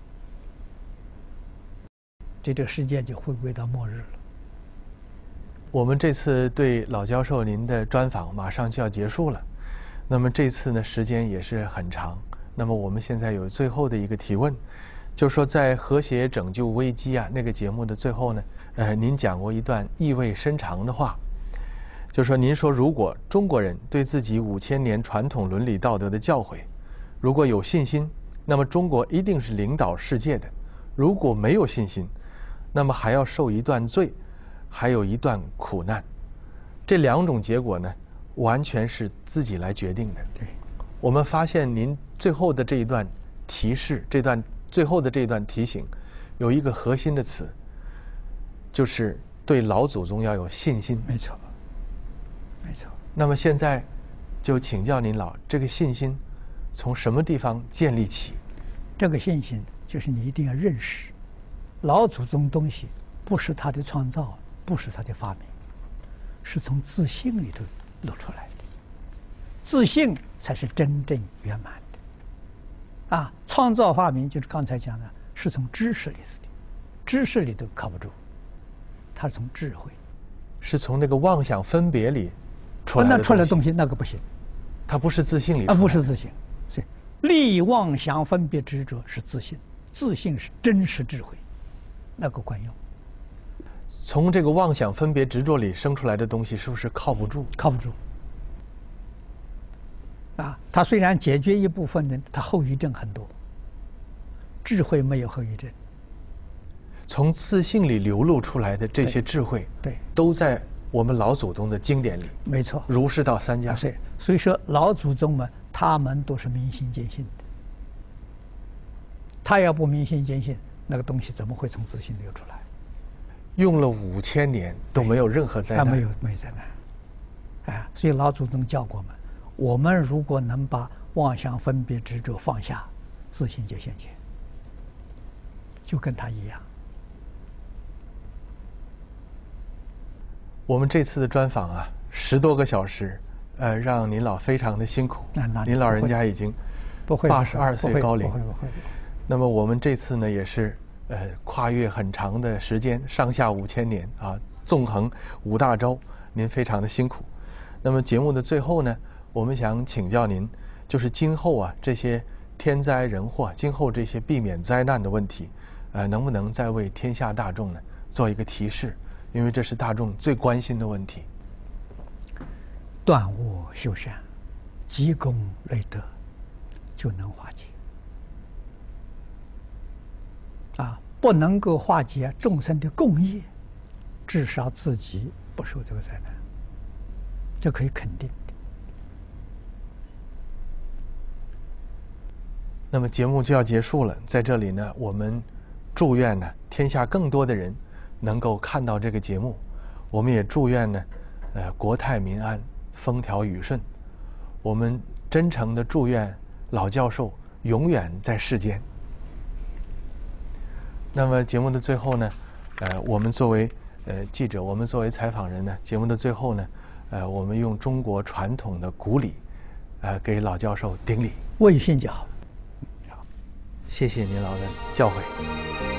这这个世界就回归到末日了。 我们这次对老教授您的专访马上就要结束了，那么这次呢时间也是很长，那么我们现在有最后的一个提问。就是说，在《和谐拯救危机》啊那个节目的最后呢，呃，您讲过一段意味深长的话，就是说，您说如果中国人对自己五千年传统伦理道德的教诲，如果有信心，那么中国一定是领导世界的；如果没有信心，那么还要受一段罪，还有一段苦难。这两种结果呢，完全是自己来决定的。 对， 我们发现您最后的这一段提示，这段。最后的这段提醒，有一个核心的词，就是对老祖宗要有信心。 没错，没错。 那么现在，就请教您老，这个信心从什么地方建立起？ 这个信心就是你一定要认识，老祖宗东西不是他的创造，不是他的发明，是从自信里头露出来的。自信才是真正圆满。啊，创造发明就是刚才讲的，是从知识里头的，知识里头靠不住，它是从智慧， 是从那个妄想分别里出来的。 那出来的东西那个不行， 它不是自信里出来的， 啊，不是自信，是立妄想分别执着是自信，自信是真实智慧，那个管用。 从这个妄想分别执着里生出来的东西，是不是靠不住？ 靠不住。啊，它虽然解决一部分人，它后遗症很多。智慧没有后遗症。 从自信里流露出来的这些智慧， 对， 都在我们老祖宗的经典里。 没错， 儒释道三家。 是，所以说老祖宗们，他们都是明心见性的。他要不明心见性，那个东西怎么会从自信流出来？ 用了五千年都没有任何灾难。 他没有没有灾难。哎，所以老祖宗教过我们，我们如果能把妄想分别执着放下，自信就现前，就跟他一样。 我们这次的专访啊，十多个小时，呃，让您老非常的辛苦。您老人家已经不会八十二岁高龄。 不会不会。 那么我们这次呢，也是呃跨越很长的时间，上下五千年啊，纵横五大洲，您非常的辛苦。那么节目的最后呢，我们想请教您，就是今后啊这些天灾人祸，今后这些避免灾难的问题，呃，能不能再为天下大众呢做一个提示？因为这是大众最关心的问题。 断恶修善，积功累德，就能化解。啊，不能够化解众生的共业，至少自己不受这个灾难，这可以肯定。 那么节目就要结束了，在这里呢，我们祝愿呢，天下更多的人能够看到这个节目。我们也祝愿呢，呃，国泰民安，风调雨顺。我们真诚的祝愿老教授永远在世间。那么节目的最后呢，呃，我们作为呃记者，我们作为采访人呢，节目的最后呢，呃，我们用中国传统的古礼，呃，给老教授顶礼， 问讯就好。 谢谢您老的教诲。